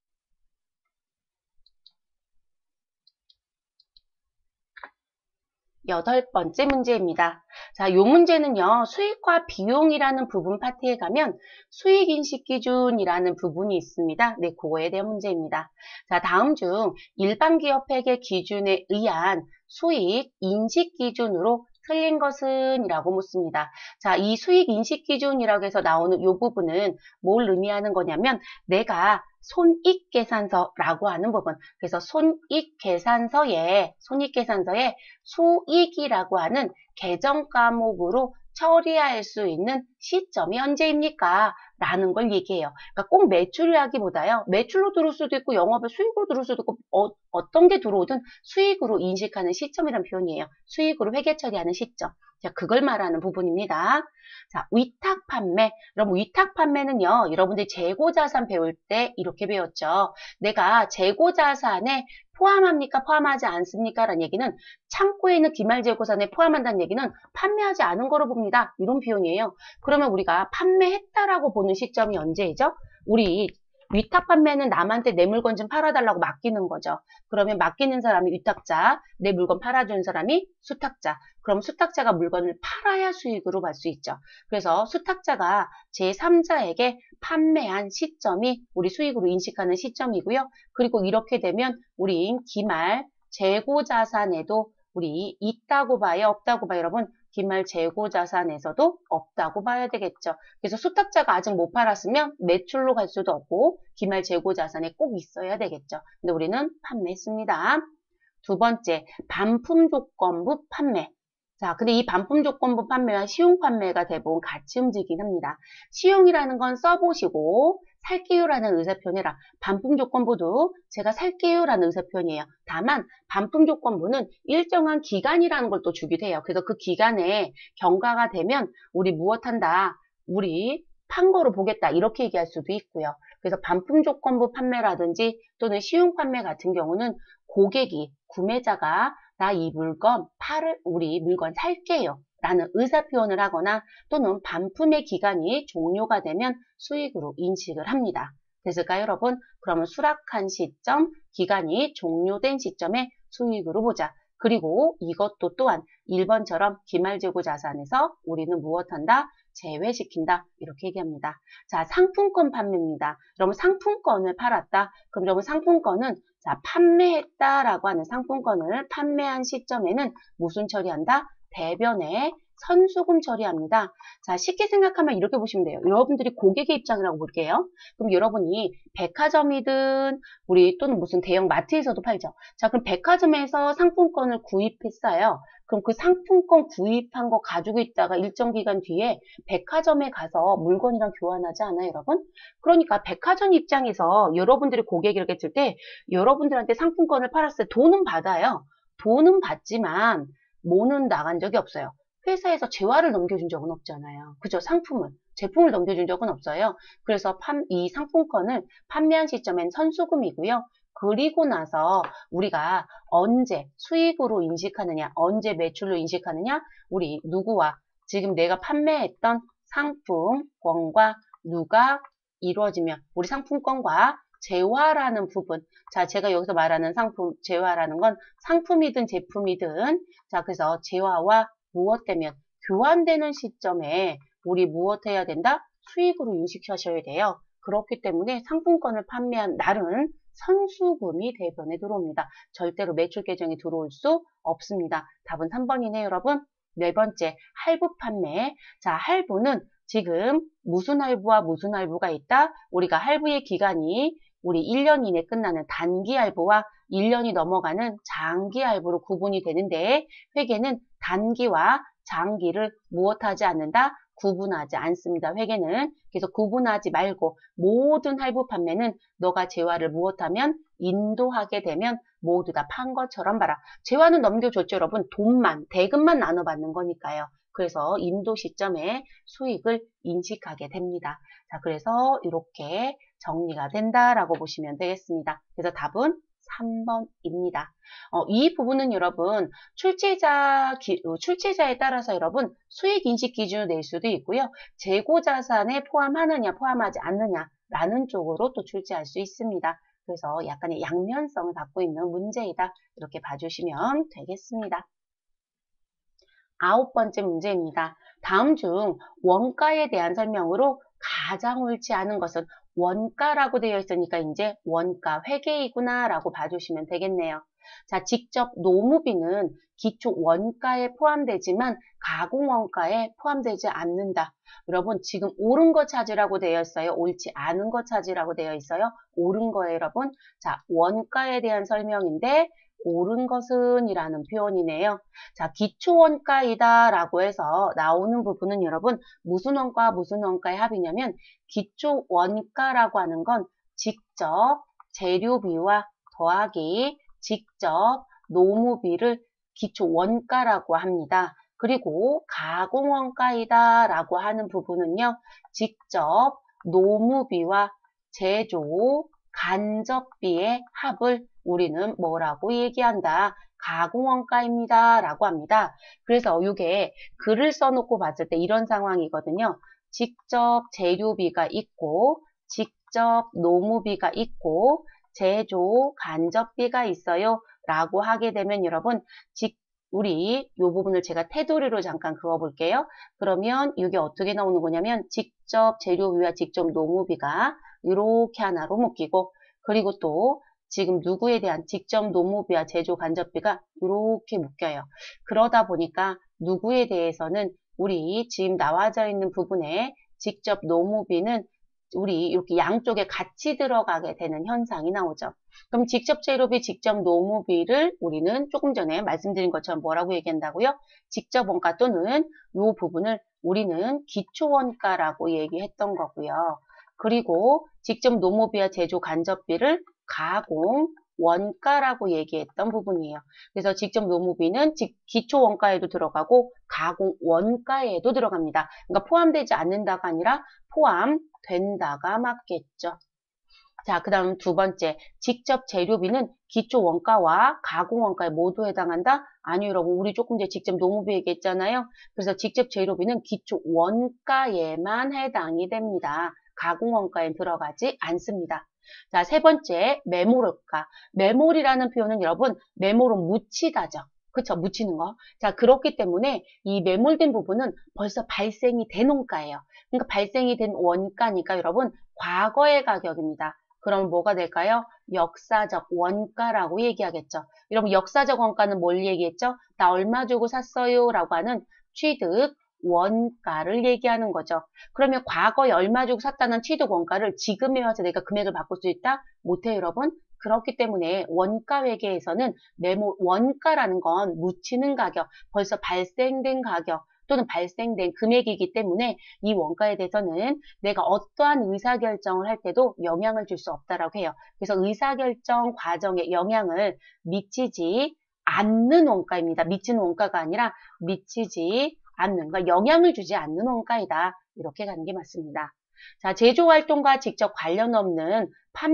여덟 번째 문제입니다. 자, 이 문제는요, 수익과 비용이라는 부분 파트에 가면 수익인식 기준이라는 부분이 있습니다. 네, 그거에 대한 문제입니다. 자, 다음 중 일반 기업 회계 기준에 의한 수익 인식 기준으로 틀린 것은? 이라고 묻습니다. 자, 이 수익 인식 기준이라고 해서 나오는 이 부분은 뭘 의미하는 거냐면 내가 손익계산서라고 하는 부분. 그래서 손익계산서에 손익계산서에 수익이라고 하는 계정 과목으로 처리할 수 있는 시점이 언제입니까? 라는 걸 얘기해요. 그러니까 꼭 매출이라기보다요. 매출로 들어올 수도 있고 영업의 수익으로 들어올 수도 있고 어, 어떤 게 들어오든 수익으로 인식하는 시점이라는 표현이에요. 수익으로 회계 처리하는 시점. 자, 그걸 말하는 부분입니다. 자, 위탁 판매. 그럼 위탁 판매는요. 여러분들이 재고자산 배울 때 이렇게 배웠죠. 내가 재고자산에 포함합니까? 포함하지 않습니까? 라는 얘기는 창고에 있는 기말재고산에 포함한다는 얘기는 판매하지 않은 거로 봅니다. 이런 표현이에요. 그러면 우리가 판매했다라고 보는 시점이 언제이죠? 우리 위탁 판매는 남한테 내 물건 좀 팔아달라고 맡기는 거죠. 그러면 맡기는 사람이 위탁자, 내 물건 팔아주는 사람이 수탁자. 그럼 수탁자가 물건을 팔아야 수익으로 받을 수 있죠. 그래서 수탁자가 제삼자에게 판매한 시점이 우리 수익으로 인식하는 시점이고요. 그리고 이렇게 되면 우리 기말 재고자산에도 우리 있다고 봐요, 없다고 봐요, 여러분? 기말 재고자산에서도 없다고 봐야 되겠죠. 그래서 수탁자가 아직 못 팔았으면 매출로 갈 수도 없고 기말 재고자산에 꼭 있어야 되겠죠. 근데 우리는 판매했습니다. 두 번째, 반품조건부 판매. 자, 근데 이 반품조건부 판매와 시용 판매가 대부분 같이 움직이긴 합니다. 시용이라는 건 써보시고 살게요라는 의사표현이라 반품조건부도 제가 살게요라는 의사표현이에요. 다만 반품조건부는 일정한 기간이라는 걸 또 주기도 해요. 그래서 그 기간에 경과가 되면 우리 무엇한다? 우리 판 거로 보겠다. 이렇게 얘기할 수도 있고요. 그래서 반품조건부 판매라든지 또는 시용 판매 같은 경우는 고객이, 구매자가 나 이 물건 팔을, 우리 물건 살게요 라는 의사표현을 하거나 또는 반품의 기간이 종료가 되면 수익으로 인식을 합니다. 됐을까요, 여러분? 그러면 수락한 시점, 기간이 종료된 시점에 수익으로 보자. 그리고 이것도 또한 일 번처럼 기말재고자산에서 우리는 무엇한다? 제외시킨다. 이렇게 얘기합니다. 자, 상품권 판매입니다. 여러분 상품권을 팔았다. 그럼 여러분 상품권은 자, 판매했다라고 하는 상품권을 판매한 시점에는 무슨 처리한다? 대변에 선수금 처리합니다. 자, 쉽게 생각하면 이렇게 보시면 돼요. 여러분들이 고객의 입장이라고 볼게요. 그럼 여러분이 백화점이든 우리 또는 무슨 대형 마트에서도 팔죠. 자, 그럼 백화점에서 상품권을 구입했어요. 그럼 그 상품권 구입한 거 가지고 있다가 일정 기간 뒤에 백화점에 가서 물건이랑 교환하지 않아요, 여러분? 그러니까 백화점 입장에서 여러분들이 고객이라고 했을 때 여러분들한테 상품권을 팔았을 때 돈은 받아요. 돈은 받지만 뭐는 나간 적이 없어요. 회사에서 재화를 넘겨준 적은 없잖아요. 그죠? 상품을, 제품을 넘겨준 적은 없어요. 그래서 판, 이 상품권을 판매한 시점엔 선수금이고요. 그리고 나서 우리가 언제 수익으로 인식하느냐, 언제 매출로 인식하느냐, 우리 누구와 지금 내가 판매했던 상품권과 누가 이루어지면 우리 상품권과 재화라는 부분. 자, 제가 여기서 말하는 상품, 재화라는 건 상품이든 제품이든 자, 그래서 재화와 무엇 되면 교환되는 시점에 우리 무엇 해야 된다? 수익으로 인식하셔야 돼요. 그렇기 때문에 상품권을 판매한 날은 선수금이 대변에 들어옵니다. 절대로 매출 계정에 들어올 수 없습니다. 답은 삼 번이네요, 여러분. 네 번째, 할부 판매. 자, 할부는 지금 무슨 할부와 무슨 할부가 있다? 우리가 할부의 기간이 우리 일 년 이내 끝나는 단기 할부와 일 년이 넘어가는 장기 할부로 구분이 되는데 회계는 단기와 장기를 무엇하지 않는다? 구분하지 않습니다. 회계는. 그래서 구분하지 말고 모든 할부 판매는 너가 재화를 무엇하면 인도하게 되면 모두 다 판 것처럼 봐라. 재화는 넘겨줬죠, 여러분. 돈만, 대금만 나눠받는 거니까요. 그래서 인도 시점에 수익을 인식하게 됩니다. 자, 그래서 이렇게 정리가 된다라고 보시면 되겠습니다. 그래서 답은 삼 번입니다. 어, 이 부분은 여러분 출제자 기, 출제자에 따라서 여러분 수익 인식 기준을 낼 수도 있고요. 재고자산에 포함하느냐 포함하지 않느냐라는 쪽으로 또 출제할 수 있습니다. 그래서 약간의 양면성을 갖고 있는 문제이다. 이렇게 봐주시면 되겠습니다. 아홉 번째 문제입니다. 다음 중 원가에 대한 설명으로 가장 옳지 않은 것은 원가라고 되어 있으니까 이제 원가 회계이구나 라고 봐주시면 되겠네요. 자, 직접 노무비는 기초 원가에 포함되지만 가공 원가에 포함되지 않는다. 여러분 지금 옳은 거 찾으라고 되어 있어요. 옳지 않은 거 찾으라고 되어 있어요. 옳은 거예요, 여러분. 자, 원가에 대한 설명인데 옳은 것은 이라는 표현이네요. 자, 기초원가이다 라고 해서 나오는 부분은 여러분 무슨 원가 무슨 원가의 합이냐면 기초원가라고 하는 건 직접 재료비와 더하기 직접 노무비를 기초원가라고 합니다. 그리고 가공원가이다 라고 하는 부분은요. 직접 노무비와 제조 간접비의 합을 우리는 뭐라고 얘기한다? 가공원가입니다. 라고 합니다. 그래서 이게 글을 써놓고 봤을 때 이런 상황이거든요. 직접 재료비가 있고 직접 직접 노무비가 있고 제조 간접비가 있어요 라고 하게 되면 여러분 직 우리 이 부분을 제가 테두리로 잠깐 그어 볼게요. 그러면 이게 어떻게 나오는 거냐면 직접 재료비와 직접 노무비가 이렇게 하나로 묶이고 그리고 또 지금 누구에 대한 직접 노무비와 제조 간접비가 이렇게 묶여요. 그러다 보니까 누구에 대해서는 우리 지금 나와져 있는 부분에 직접 노무비는 우리 이렇게 양쪽에 같이 들어가게 되는 현상이 나오죠. 그럼 직접 재료비, 직접 노무비를 우리는 조금 전에 말씀드린 것처럼 뭐라고 얘기한다고요? 직접 원가 또는 이 부분을 우리는 기초원가라고 얘기했던 거고요. 그리고 직접 노무비와 제조 간접비를 가공 원가라고 얘기했던 부분이에요. 그래서 직접 노무비는 기초 원가에도 들어가고 가공 원가에도 들어갑니다. 그러니까 포함되지 않는다가 아니라 포함된다가 맞겠죠. 자, 그 다음 두 번째, 직접 재료비는 기초 원가와 가공 원가에 모두 해당한다? 아니요, 여러분, 우리 조금 전에 직접 노무비 얘기했잖아요. 그래서 직접 재료비는 기초 원가에만 해당이 됩니다. 가공 원가에 들어가지 않습니다. 자, 세 번째, 메모를가. 메모리라는 표현은 여러분, 메모로 묻히다죠. 그쵸? 묻히는 거. 자, 그렇기 때문에 이 매몰된 부분은 벌써 발생이 된 원가예요. 그러니까 발생이 된 원가니까 여러분, 과거의 가격입니다. 그럼 뭐가 될까요? 역사적 원가라고 얘기하겠죠. 여러분, 역사적 원가는 뭘 얘기했죠? 나 얼마 주고 샀어요 라고 하는 취득 원가를 얘기하는 거죠. 그러면 과거에 얼마 주고 샀다는 취득 원가를 지금에 와서 내가 금액을 바꿀 수 있다? 못해요, 여러분. 그렇기 때문에 원가 회계에서는 메모 원가라는 건 묻히는 가격, 벌써 발생된 가격 또는 발생된 금액이기 때문에 이 원가에 대해서는 내가 어떠한 의사결정을 할 때도 영향을 줄 수 없다라고 해요. 그래서 의사결정 과정에 영향을 미치지 않는 원가입니다. 미치는 원가가 아니라 미치지 않는, 그러니까 영향을 주지 않는 원가이다. 이렇게 가는 게 맞습니다. 자, 제조활동과 직접 관련 없는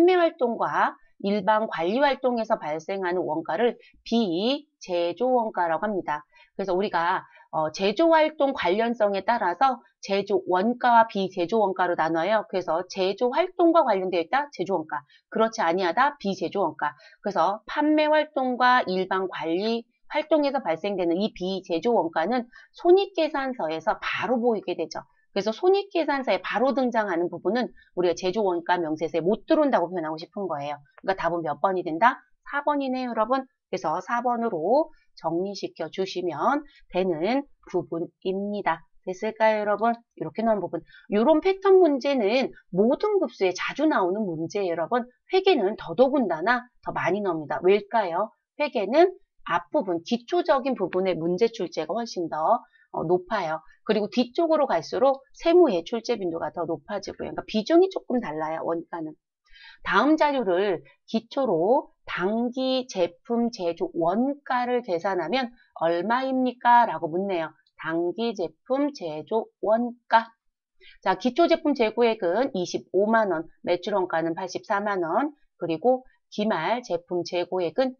판매활동과 일반 관리활동에서 발생하는 원가를 비제조원가라고 합니다. 그래서 우리가 어, 제조활동 관련성에 따라서 제조원가와 비제조원가로 나눠요. 그래서 제조활동과 관련되어 있다? 제조원가. 그렇지 아니하다? 비제조원가. 그래서 판매활동과 일반 관리 활동에서 발생되는 이 비제조원가는 손익계산서에서 바로 보이게 되죠. 그래서 손익계산서에 바로 등장하는 부분은 우리가 제조원가 명세서에 못 들어온다고 표현하고 싶은 거예요. 그러니까 답은 몇 번이 된다? 사 번이네요, 여러분. 그래서 사 번으로 정리시켜 주시면 되는 부분입니다. 됐을까요, 여러분? 이렇게 나온 부분. 이런 패턴 문제는 모든 급수에 자주 나오는 문제예요, 여러분. 회계는 더더군다나 더 많이 나옵니다. 왜일까요? 회계는 앞부분, 기초적인 부분의 문제 출제가 훨씬 더 어, 높아요. 그리고 뒤쪽으로 갈수록 세무의 출제 빈도가 더 높아지고요. 그러니까 비중이 조금 달라요, 원가는. 다음 자료를 기초로 당기 제품 제조 원가를 계산하면 얼마입니까? 라고 묻네요. 당기 제품 제조 원가. 자, 기초 제품 재고액은 이십오만 원, 매출 원가는 팔십사만 원, 그리고 기말 제품 재고액은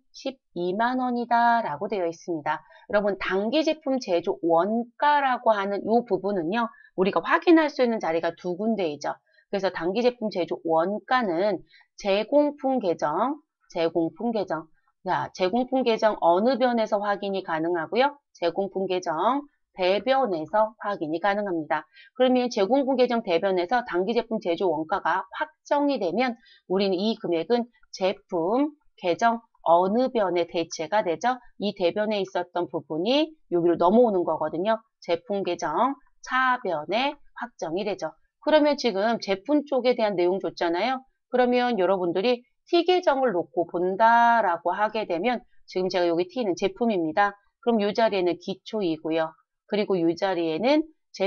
십이만 원이다 라고 되어 있습니다. 여러분, 당기 제품 제조 원가라고 하는 이 부분은요, 우리가 확인할 수 있는 자리가 두 군데이죠. 그래서 당기 제품 제조 원가는 제공품 계정, 제공품 계정. 자, 제공품 계정 어느 변에서 확인이 가능하고요? 제공품 계정 대변에서 확인이 가능합니다. 그러면 제공품 계정 대변에서 당기 제품 제조 원가가 확정이 되면 우리는 이 금액은 제품 계정 어느 변에 대체가 되죠? 이 대변에 있었던 부분이 여기로 넘어오는 거거든요. 제품 계정 차변에 확정이 되죠. 그러면 지금 제품 쪽에 대한 내용 줬잖아요. 그러면 여러분들이 T 계정을 놓고 본다라고 하게 되면 지금 제가 여기 T는 제품입니다. 그럼 이 자리에는 기초이고요. 그리고 이 자리에는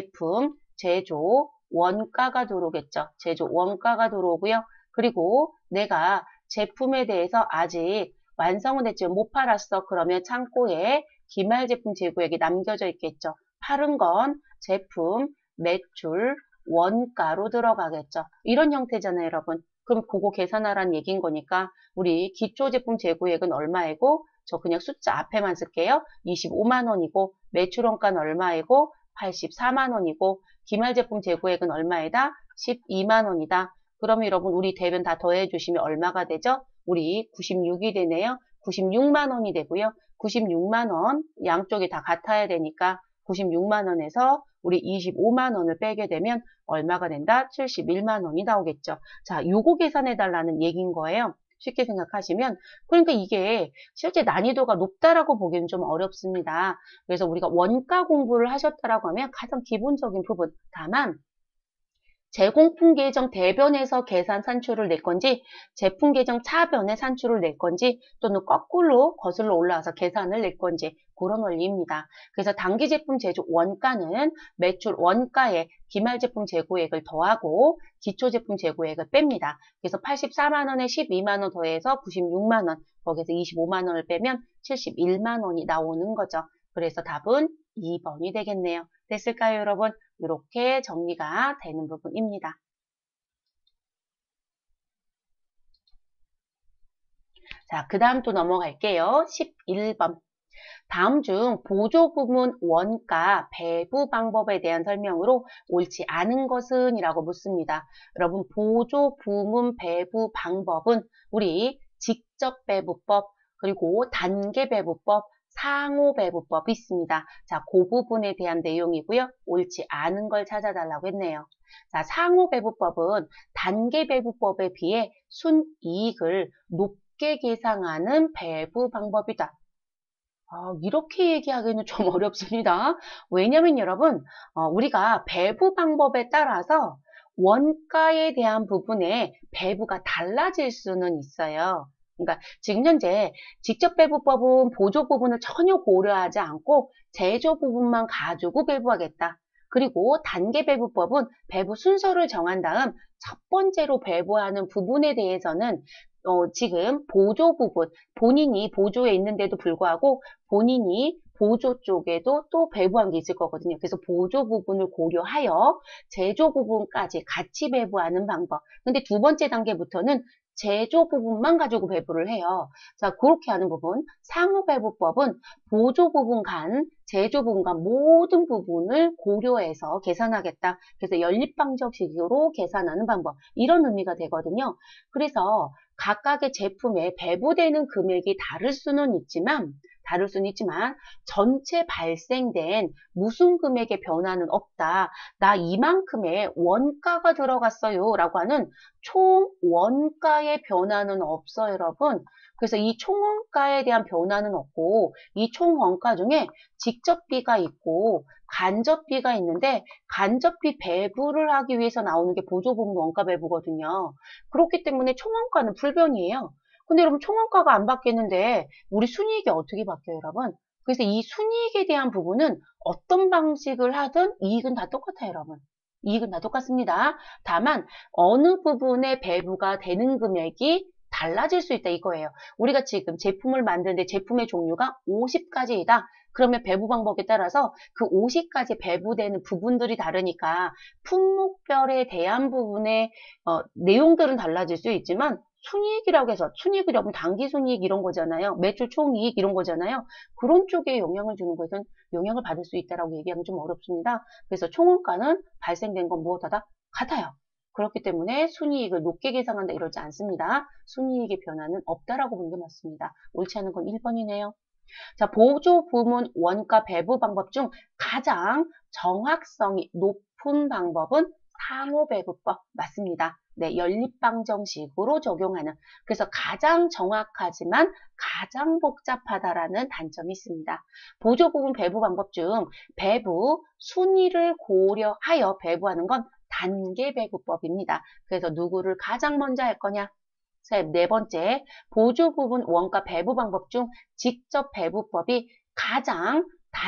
제품 제조 원가가 들어오겠죠. 제조 원가가 들어오고요. 그리고 내가 제품에 대해서 아직 완성은 했지만 못 팔았어. 그러면 창고에 기말 제품 재고액이 남겨져 있겠죠. 팔은 건 제품 매출 원가로 들어가겠죠. 이런 형태잖아요, 여러분. 그럼 그거 계산하라는 얘기인 거니까 우리 기초 제품 재고액은 얼마이고 저 그냥 숫자 앞에만 쓸게요. 이십오만 원이고 매출 원가는 얼마이고 팔십사만 원이고 기말 제품 재고액은 얼마이다? 십이만 원이다. 그러면 여러분 우리 대변 다 더해 주시면 얼마가 되죠? 우리 구십육이 되네요. 구십육만 원이 되고요. 구십육만 원 양쪽이 다 같아야 되니까 구십육만 원에서 우리 이십오만 원을 빼게 되면 얼마가 된다? 칠십일만 원이 나오겠죠. 자, 요거 계산해 달라는 얘기인 거예요. 쉽게 생각하시면 그러니까 이게 실제 난이도가 높다라고 보기는 좀 어렵습니다. 그래서 우리가 원가 공부를 하셨다라고 하면 가장 기본적인 부분 다만 제공품 계정 대변에서 계산 산출을 낼 건지 제품 계정 차변에 산출을 낼 건지 또는 거꾸로 거슬러 올라와서 계산을 낼 건지 그런 원리입니다. 그래서 단기 제품 제조 원가는 매출 원가에 기말 제품 재고액을 더하고 기초 제품 재고액을 뺍니다. 그래서 팔십사만 원에 십이만 원 더해서 구십육만 원, 거기서 이십오만 원을 빼면 칠십일만 원이 나오는 거죠. 그래서 답은 이 번이 되겠네요. 됐을까요, 여러분? 이렇게 정리가 되는 부분입니다. 자, 그 다음 또 넘어갈게요. 십일 번. 다음 중 보조 부문 원가 배부 방법에 대한 설명으로 옳지 않은 것은? 이라고 묻습니다. 여러분, 보조 부문 배부 방법은 우리 직접 배부법, 그리고 단계 배부법, 상호 배부법이 있습니다. 자, 그 부분에 대한 내용이고요. 옳지 않은 걸 찾아달라고 했네요. 자, 상호 배부법은 단계 배부법에 비해 순이익을 높게 계상하는 배부 방법이다. 아, 이렇게 얘기하기는 좀 어렵습니다. 왜냐면 여러분, 어, 우리가 배부 방법에 따라서 원가에 대한 부분에 배부가 달라질 수는 있어요. 그러니까 지금 현재 직접 배부법은 보조 부분을 전혀 고려하지 않고 제조 부분만 가지고 배부하겠다. 그리고 단계 배부법은 배부 순서를 정한 다음 첫 번째로 배부하는 부분에 대해서는 어, 지금 보조 부분, 본인이 보조에 있는데도 불구하고 본인이 보조 쪽에도 또 배부한 게 있을 거거든요. 그래서 보조 부분을 고려하여 제조 부분까지 같이 배부하는 방법. 근데 두 번째 단계부터는 제조 부분만 가지고 배부를 해요. 자, 그렇게 하는 부분. 상호 배부법은 보조 부분 간, 제조 부분 간 모든 부분을 고려해서 계산하겠다. 그래서 연립방정식으로 계산하는 방법. 이런 의미가 되거든요. 그래서 각각의 제품에 배부되는 금액이 다를 수는 있지만, 다를 수는 있지만, 전체 발생된 무슨 금액의 변화는 없다. 나 이만큼의 원가가 들어갔어요. 라고 하는 총 원가의 변화는 없어요, 여러분. 그래서 이 총원가에 대한 변화는 없고, 이 총원가 중에 직접비가 있고, 간접비가 있는데, 간접비 배부를 하기 위해서 나오는 게 보조부문 원가 배부거든요. 그렇기 때문에 총원가는 불변이에요. 근데 여러분 총원가가 안 바뀌는데 우리 순이익이 어떻게 바뀌어요, 여러분? 그래서 이 순이익에 대한 부분은 어떤 방식을 하든 이익은 다 똑같아요, 여러분. 이익은 다 똑같습니다. 다만 어느 부분에 배부가 되는 금액이 달라질 수 있다 이거예요. 우리가 지금 제품을 만드는데 제품의 종류가 오십 가지이다. 그러면 배부 방법에 따라서 그 오십 가지 배부되는 부분들이 다르니까 품목별에 대한 부분의 어, 내용들은 달라질 수 있지만 순이익이라고 해서 순이익이 여러분 단기순이익 이런 거잖아요. 매출 총이익 이런 거잖아요. 그런 쪽에 영향을 주는 것은 영향을 받을 수 있다라고 얘기하면 좀 어렵습니다. 그래서 총원가는 발생된 건 무엇하다? 같아요. 그렇기 때문에 순이익을 높게 계상한다 이러지 않습니다. 순이익의 변화는 없다라고 보는 게 맞습니다. 옳지 않은 건 일 번이네요. 자, 보조 부문 원가 배부 방법 중 가장 정확성이 높은 방법은 상호 배부법 맞습니다. 네, 연립방정식으로 적용하는. 그래서 가장 정확하지만 가장 복잡하다라는 단점이 있습니다. 보조 부분 배부 방법 중 배부 순위를 고려하여 배부하는 건 단계 배부법입니다. 그래서 누구를 가장 먼저 할 거냐? 네 번째, 보조 부분 원가 배부 방법 중 직접 배부법이 가장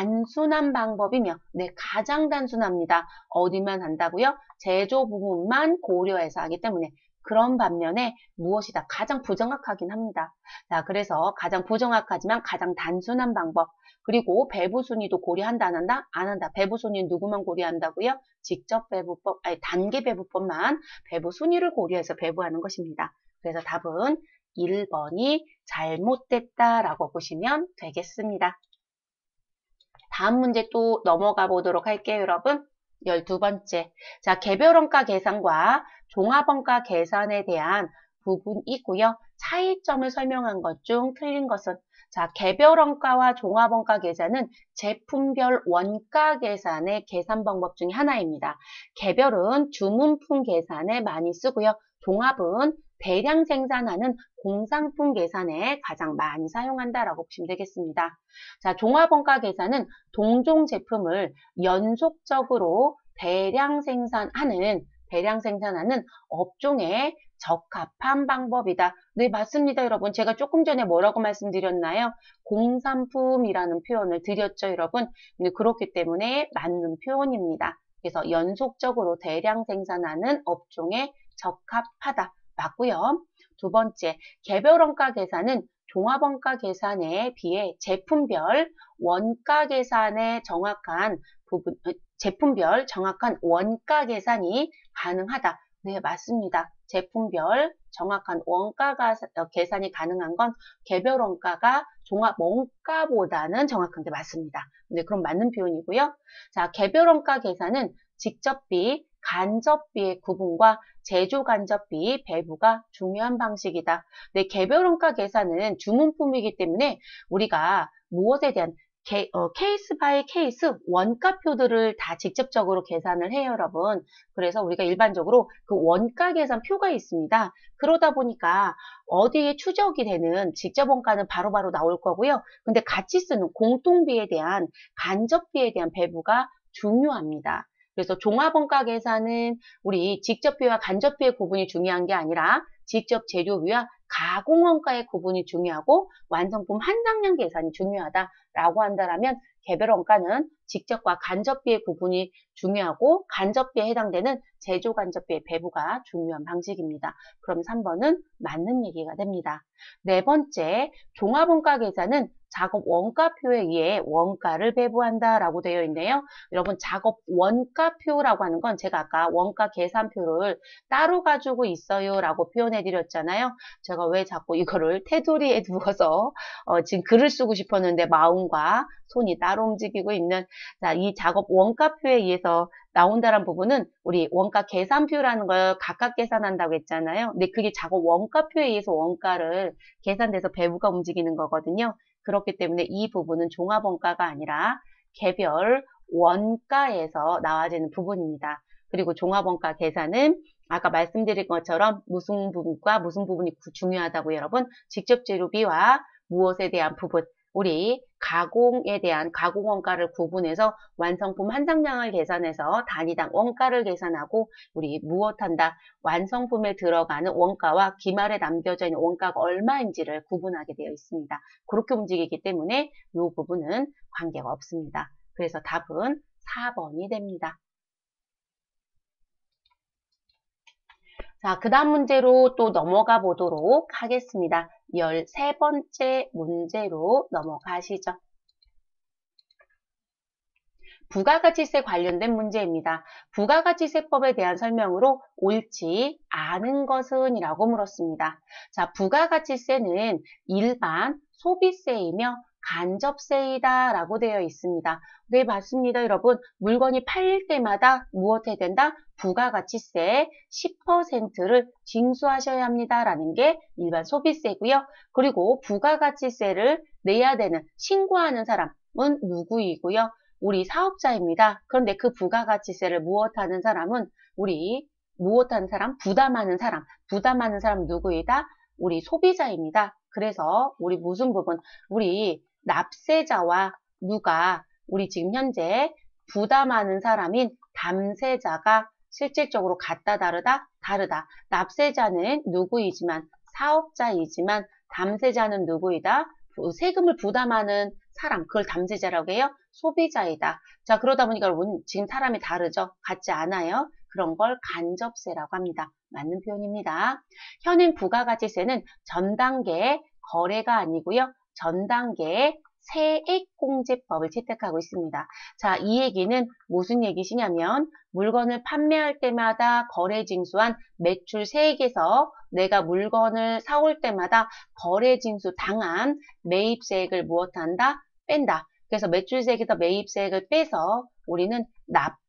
단순한 방법이며, 네, 가장 단순합니다. 어디만 한다고요? 제조 부분만 고려해서 하기 때문에. 그런 반면에 무엇이다? 가장 부정확하긴 합니다. 자, 그래서 가장 부정확하지만 가장 단순한 방법. 그리고 배부 순위도 고려한다, 안 한다? 안 한다. 배부 순위는 누구만 고려한다고요? 직접 배부법, 아니, 단계 배부법만 배부 순위를 고려해서 배부하는 것입니다. 그래서 답은 일 번이 잘못됐다라고 보시면 되겠습니다. 다음 문제 또 넘어가 보도록 할게요, 여러분. 열두 번째. 자, 개별 원가 계산과 종합원가 계산에 대한 부분이고요. 차이점을 설명한 것 중 틀린 것은 자, 개별 원가와 종합 원가 계산은 제품별 원가 계산의 계산 방법 중에 하나입니다. 개별은 주문품 계산에 많이 쓰고요. 종합은 대량 생산하는 공산품 계산에 가장 많이 사용한다라고 보시면 되겠습니다. 자, 종합 원가 계산은 동종 제품을 연속적으로 대량 생산하는 대량 생산하는 업종에 적합한 방법이다. 네, 맞습니다, 여러분. 제가 조금 전에 뭐라고 말씀드렸나요? 공산품이라는 표현을 드렸죠, 여러분. 네, 그렇기 때문에 맞는 표현입니다. 그래서 연속적으로 대량 생산하는 업종에 적합하다. 맞고요. 두 번째, 개별 원가 계산은 종합 원가 계산에 비해 제품별 원가 계산에 정확한 부분, 제품별 정확한 원가 계산이 가능하다. 네, 맞습니다. 제품별 정확한 원가 계산이 가능한 건 개별 원가가 종합 원가보다는 정확한 게 맞습니다. 네, 그럼 맞는 표현이고요. 자, 개별 원가 계산은 직접비, 간접비의 구분과 제조 간접비 배부가 중요한 방식이다. 네, 개별 원가 계산은 주문품이기 때문에 우리가 무엇에 대한 게, 어, 케이스 바이 케이스 원가표들을 다 직접적으로 계산을 해요, 여러분. 그래서 우리가 일반적으로 그 원가 계산 표가 있습니다. 그러다 보니까 어디에 추적이 되는 직접 원가는 바로바로 나올 거고요. 근데 같이 쓰는 공통비에 대한 간접비에 대한 배부가 중요합니다. 그래서 종합원가 계산은 우리 직접비와 간접비의 구분이 중요한 게 아니라 직접 재료비와 가공원가의 구분이 중요하고 완성품 한장량 계산이 중요하다라고 한다면 개별 원가는 직접과 간접비의 구분이 중요하고 간접비에 해당되는 제조 간접비의 배부가 중요한 방식입니다. 그럼 삼 번은 맞는 얘기가 됩니다. 네 번째, 종합원가 계산은 작업 원가표에 의해 원가를 배부한다라고 되어 있네요. 여러분, 작업 원가표라고 하는 건 제가 아까 원가 계산표를 따로 가지고 있어요 라고 표현해 드렸잖아요. 제가 왜 자꾸 이거를 테두리에 두어서 어, 지금 글을 쓰고 싶었는데 마음과 손이 따로 움직이고 있는 자, 이 작업 원가표에 의해서 나온다는 부분은 우리 원가 계산표라는 걸 각각 계산한다고 했잖아요. 근데 그게 작업 원가표에 의해서 원가를 계산돼서 배부가 움직이는 거거든요. 그렇기 때문에 이 부분은 종합원가가 아니라 개별 원가에서 나와지는 부분입니다. 그리고 종합원가 계산은 아까 말씀드린 것처럼 무슨 부분과 무슨 부분이 중요하다고 여러분 직접 재료비와 무엇에 대한 부분 우리 가공에 대한 가공 원가를 구분해서 완성품 한장량을 계산해서 단위당 원가를 계산하고 우리 무엇한다 완성품에 들어가는 원가와 기말에 남겨져 있는 원가가 얼마인지를 구분하게 되어 있습니다. 그렇게 움직이기 때문에 이 부분은 관계가 없습니다. 그래서 답은 사 번이 됩니다. 자, 그 다음 문제로 또 넘어가 보도록 하겠습니다. 열세 번째 문제로 넘어가시죠. 부가가치세 관련된 문제입니다. 부가가치세법에 대한 설명으로 옳지 않은 것은 이라고 물었습니다. 자, 부가가치세는 일반 소비세이며 간접세이다 라고 되어 있습니다. 네, 맞습니다, 여러분. 물건이 팔릴 때마다 무엇 해야 된다? 부가가치세 십 퍼센트를 징수하셔야 합니다. 라는 게 일반 소비세고요. 그리고 부가가치세를 내야 되는 신고하는 사람은 누구이고요? 우리 사업자입니다. 그런데 그 부가가치세를 무엇하는 사람은 우리 무엇하는 사람? 부담하는 사람. 부담하는 사람 누구이다? 우리 소비자입니다. 그래서 우리 무슨 부분? 우리 납세자와 누가 우리 지금 현재 부담하는 사람인 담세자가 실질적으로 같다 다르다? 다르다. 납세자는 누구이지만 사업자이지만 담세자는 누구이다? 세금을 부담하는 사람, 그걸 담세자라고 해요. 소비자이다. 자, 그러다 보니까 여러분 지금 사람이 다르죠? 같지 않아요? 그런 걸 간접세라고 합니다. 맞는 표현입니다. 현행 부가가치세는 전 단계 거래가 아니고요. 전 단계 세액공제법을 채택하고 있습니다. 자, 이 얘기는 무슨 얘기시냐면 물건을 판매할 때마다 거래징수한 매출세액에서 내가 물건을 사올 때마다 거래징수 당한 매입세액을 무엇한다? 뺀다. 그래서 매출세액에서 매입세액을 빼서 우리는 납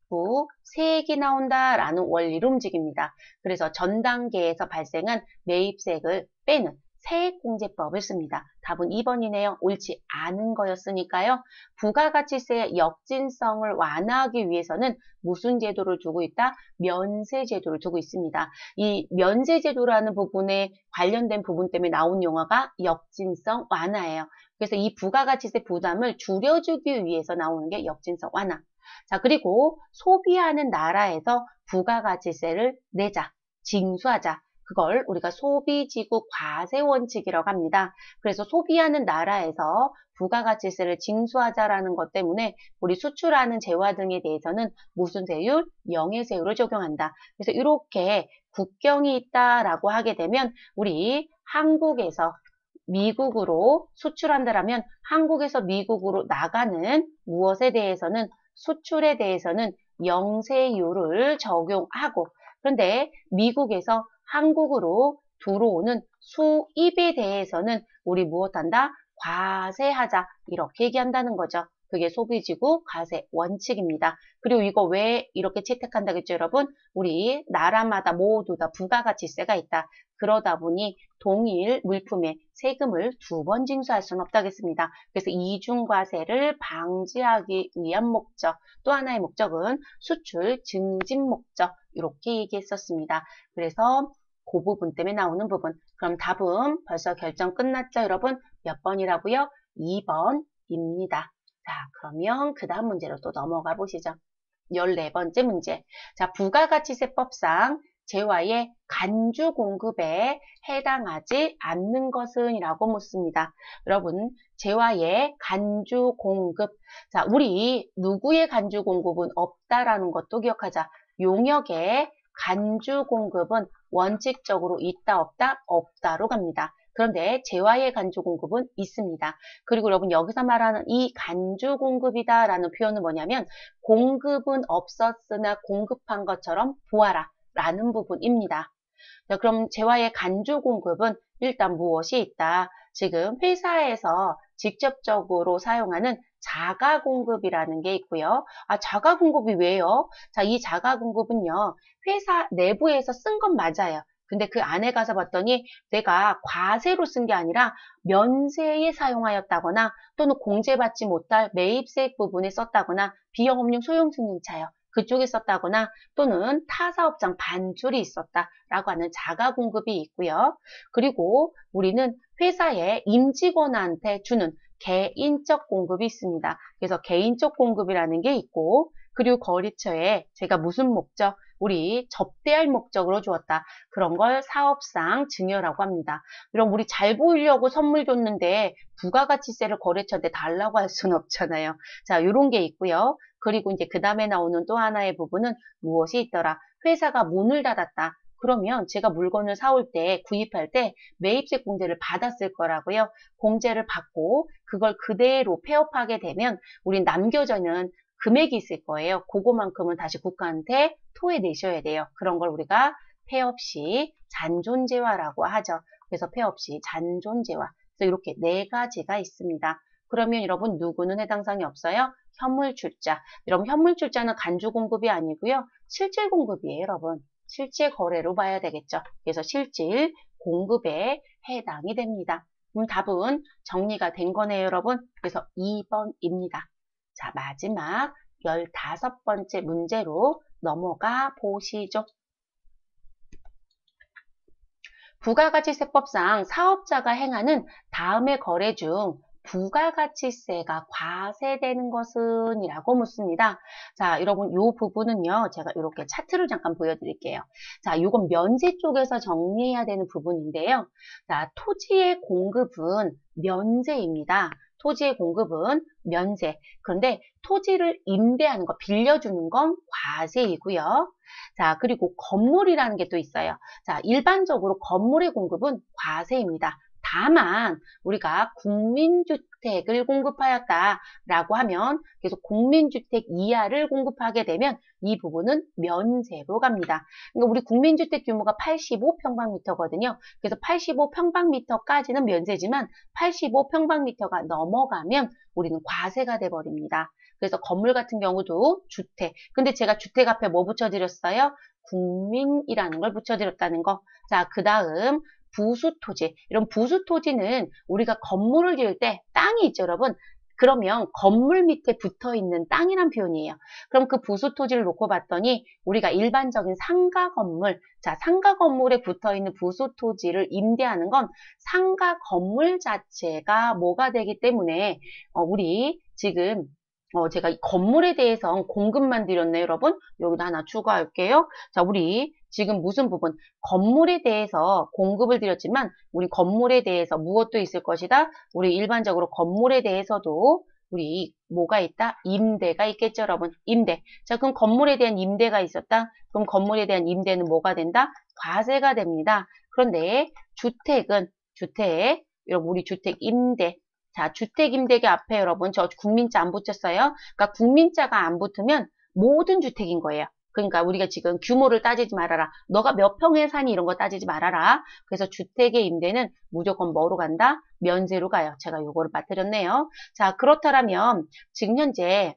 부, 세액이 나온다라는 원리로 움직입니다. 그래서 전 단계에서 발생한 매입세액을 빼는 세액공제법을 씁니다. 답은 이 번이네요. 옳지 않은 거였으니까요. 부가가치세의 역진성을 완화하기 위해서는 무슨 제도를 두고 있다? 면세제도를 두고 있습니다. 이 면세제도라는 부분에 관련된 부분 때문에 나온 용어가 역진성 완화예요. 그래서 이 부가가치세 부담을 줄여주기 위해서 나오는 게 역진성 완화. 자, 그리고 소비하는 나라에서 부가가치세를 내자, 징수하자. 그걸 우리가 소비지구 과세 원칙이라고 합니다. 그래서 소비하는 나라에서 부가가치세를 징수하자라는 것 때문에 우리 수출하는 재화 등에 대해서는 무슨 세율? 영해세율을 적용한다. 그래서 이렇게 국경이 있다라고 하게 되면 우리 한국에서 미국으로 수출한다라면 한국에서 미국으로 나가는 무엇에 대해서는 수출에 대해서는 영세율을 적용하고 그런데 미국에서 한국으로 들어오는 수입에 대해서는 우리 무엇한다? 과세하자 이렇게 얘기한다는 거죠. 그게 소비지구 과세 원칙입니다. 그리고 이거 왜 이렇게 채택한다겠죠, 여러분? 우리 나라마다 모두 다 부가가치세가 있다. 그러다 보니 동일 물품에 세금을 두 번 징수할 수는 없다겠습니다. 그래서 이중과세를 방지하기 위한 목적, 또 하나의 목적은 수출 증진 목적 이렇게 얘기했었습니다. 그래서 그 부분 때문에 나오는 부분. 그럼 답은 벌써 결정 끝났죠, 여러분? 몇 번이라고요? 이 번입니다. 자, 그러면 그 다음 문제로 또 넘어가 보시죠. 열네 번째 문제. 자, 부가가치세법상 재화의 간주 공급에 해당하지 않는 것은? 이라고 묻습니다. 여러분, 재화의 간주 공급. 자, 우리 누구의 간주 공급은 없다라는 것도 기억하자. 용역의 간주 공급은 원칙적으로 있다, 없다? 없다로 갑니다. 그런데 재화의 간주 공급은 있습니다. 그리고 여러분 여기서 말하는 이 간주 공급이다 라는 표현은 뭐냐면 공급은 없었으나 공급한 것처럼 보아라 라는 부분입니다. 자, 그럼 재화의 간주 공급은 일단 무엇이 있다? 지금 회사에서 직접적으로 사용하는 자가 공급이라는 게 있고요. 아, 자가 공급이 왜요? 자, 이 자가 공급은요. 회사 내부에서 쓴 건 맞아요. 근데 그 안에 가서 봤더니 내가 과세로 쓴 게 아니라 면세에 사용하였다거나 또는 공제받지 못할 매입세액 부분에 썼다거나 비영업용 소형승용차요. 그쪽에 썼다거나 또는 타사업장 반출이 있었다라고 하는 자가 공급이 있고요. 그리고 우리는 회사의 임직원한테 주는 개인적 공급이 있습니다. 그래서 개인적 공급이라는 게 있고 그리고 거래처에 제가 무슨 목적? 우리 접대할 목적으로 주었다. 그런 걸 사업상 증여라고 합니다. 그럼 우리 잘 보이려고 선물 줬는데 부가가치세를 거래처한테 달라고 할 수는 없잖아요. 자, 이런 게 있고요. 그리고 이제 그 다음에 나오는 또 하나의 부분은 무엇이 있더라? 회사가 문을 닫았다. 그러면 제가 물건을 사올 때, 구입할 때 매입세 공제를 받았을 거라고요. 공제를 받고 그걸 그대로 폐업하게 되면 우린 남겨져 있는 금액이 있을 거예요. 그거만큼은 다시 국가한테 토해내셔야 돼요. 그런 걸 우리가 폐업 시 잔존재화라고 하죠. 그래서 폐업 시 잔존재화. 그래서 이렇게 네 가지가 있습니다. 그러면 여러분 누구는 해당사항이 없어요? 현물출자. 여러분 현물출자는 간주 공급이 아니고요. 실질 공급이에요, 여러분. 실제 거래로 봐야 되겠죠. 그래서 실질 공급에 해당이 됩니다. 그럼 답은 정리가 된 거네요, 여러분. 그래서 이 번입니다. 자, 마지막 열다섯 번째 문제로 넘어가 보시죠. 부가가치세법상 사업자가 행하는 다음의 거래 중 부가가치세가 과세되는 것은? 이라고 묻습니다. 자, 여러분 이 부분은요. 제가 이렇게 차트를 잠깐 보여드릴게요. 자, 이건 면세 쪽에서 정리해야 되는 부분인데요. 자, 토지의 공급은 면세입니다. 토지의 공급은 면세. 그런데 토지를 임대하는 거, 빌려주는 건 과세이고요. 자, 그리고 건물이라는 게 또 있어요. 자, 일반적으로 건물의 공급은 과세입니다. 다만 우리가 국민주택을 공급하였다라고 하면 계속 국민주택 이하를 공급하게 되면 이 부분은 면세로 갑니다. 그러니까 우리 국민주택 규모가 팔십오 평방미터거든요. 그래서 팔십오 평방미터까지는 면세지만 팔십오 평방미터가 넘어가면 우리는 과세가 돼버립니다. 그래서 건물 같은 경우도 주택. 근데 제가 주택 앞에 뭐 붙여드렸어요? 국민이라는 걸 붙여드렸다는 거. 자, 그 다음 부수토지. 이런 부수토지는 우리가 건물을 지을 때 땅이 있죠, 여러분. 그러면 건물 밑에 붙어 있는 땅이란 표현이에요. 그럼 그 부수토지를 놓고 봤더니 우리가 일반적인 상가 건물, 자, 상가 건물에 붙어 있는 부수토지를 임대하는 건 상가 건물 자체가 뭐가 되기 때문에 어, 우리 지금 어, 제가 이 건물에 대해서 공급만 드렸네요, 여러분. 여기다 하나 추가할게요. 자, 우리 지금 무슨 부분? 건물에 대해서 공급을 드렸지만 우리 건물에 대해서 무엇도 있을 것이다? 우리 일반적으로 건물에 대해서도 우리 뭐가 있다? 임대가 있겠죠, 여러분. 임대. 자, 그럼 건물에 대한 임대가 있었다? 그럼 건물에 대한 임대는 뭐가 된다? 과세가 됩니다. 그런데 주택은 주택, 여러분 우리 주택 임대. 자, 주택임대계 앞에 여러분 저 국민자 안 붙였어요? 그러니까 국민자가 안 붙으면 모든 주택인 거예요. 그러니까 우리가 지금 규모를 따지지 말아라. 너가 몇 평에 사니 이런 거 따지지 말아라. 그래서 주택의 임대는 무조건 뭐로 간다? 면세로 가요. 제가 요거를 빠뜨렸네요. 자, 그렇다면 지금 현재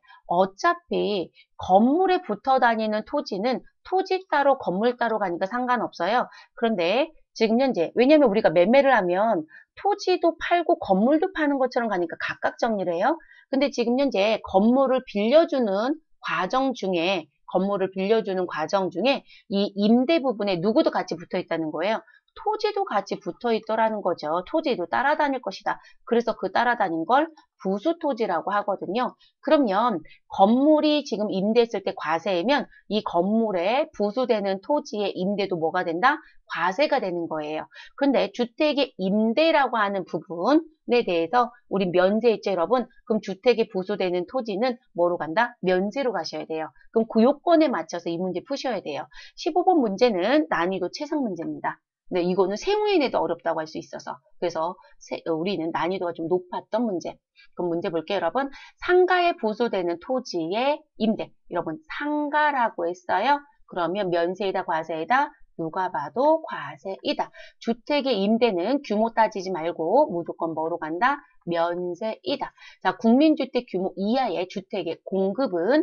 어차피 건물에 붙어 다니는 토지는 토지 따로 건물 따로 가니까 상관없어요. 그런데 지금 현재 왜냐면 우리가 매매를 하면 토지도 팔고 건물도 파는 것처럼 가니까 각각 정리를 해요. 근데 지금 현재 건물을 빌려주는 과정 중에 건물을 빌려주는 과정 중에 이 임대 부분에 누구도 같이 붙어 있다는 거예요. 토지도 같이 붙어 있더라는 거죠. 토지도 따라다닐 것이다. 그래서 그 따라다닌 걸 부수토지라고 하거든요. 그러면 건물이 지금 임대했을 때 과세이면 이 건물에 부수되는 토지의 임대도 뭐가 된다? 과세가 되는 거예요. 근데 주택의 임대라고 하는 부분에 대해서 우리 면세했죠, 여러분? 그럼 주택에 부수되는 토지는 뭐로 간다? 면세로 가셔야 돼요. 그럼 그 요건에 맞춰서 이 문제 푸셔야 돼요. 십오 번 문제는 난이도 최상 문제입니다. 네, 이거는 세무에 내도 어렵다고 할 수 있어서 그래서 세, 우리는 난이도가 좀 높았던 문제. 그럼 문제 볼게요, 여러분. 상가에 부수되는 토지의 임대. 여러분, 상가라고 했어요. 그러면 면세이다, 과세이다? 누가 봐도 과세이다. 주택의 임대는 규모 따지지 말고 무조건 뭐로 간다? 면세이다. 자, 국민주택 규모 이하의 주택의 공급은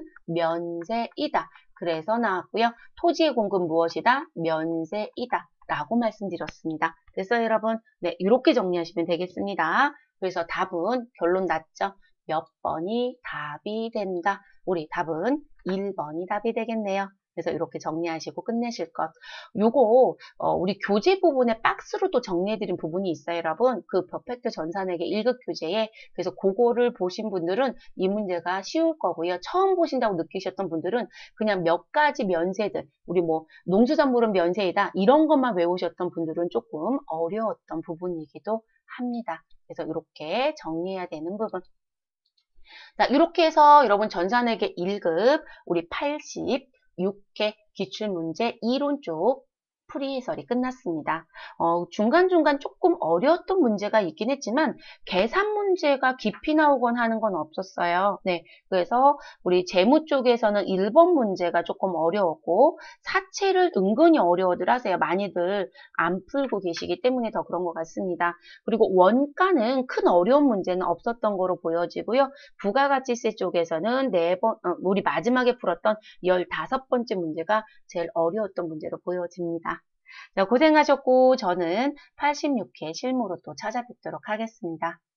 면세이다. 그래서 나왔고요. 토지의 공급 무엇이다? 면세이다. 라고 말씀드렸습니다. 그래서 여러분, 네, 이렇게 정리하시면 되겠습니다. 그래서 답은 결론 났죠? 몇 번이 답이 된다. 우리 답은 일 번이 답이 되겠네요. 그래서 이렇게 정리하시고 끝내실 것. 요거 어, 우리 교재 부분에 박스로 또 정리해드린 부분이 있어요, 여러분. 그 퍼펙트 전산회계 일 급 교재에. 그래서 그거를 보신 분들은 이 문제가 쉬울 거고요. 처음 보신다고 느끼셨던 분들은 그냥 몇 가지 면세들, 우리 뭐 농수산물은 면세이다 이런 것만 외우셨던 분들은 조금 어려웠던 부분이기도 합니다. 그래서 이렇게 정리해야 되는 부분. 자, 이렇게 해서 여러분 전산회계 일 급 우리 팔십육 회 기출문제 이론 쪽 풀이 해설이 끝났습니다. 어, 중간중간 조금 어려웠던 문제가 있긴 했지만 계산 문제가 깊이 나오곤 하는 건 없었어요. 네, 그래서 우리 재무 쪽에서는 일 번 문제가 조금 어려웠고 사채를 은근히 어려워들 하세요. 많이들 안 풀고 계시기 때문에 더 그런 것 같습니다. 그리고 원가는 큰 어려운 문제는 없었던 거로 보여지고요. 부가가치세 쪽에서는 네 번, 어, 우리 마지막에 풀었던 열다섯 번째 문제가 제일 어려웠던 문제로 보여집니다. 자, 고생하셨고 저는 팔십육 회 실무로 또 찾아뵙도록 하겠습니다.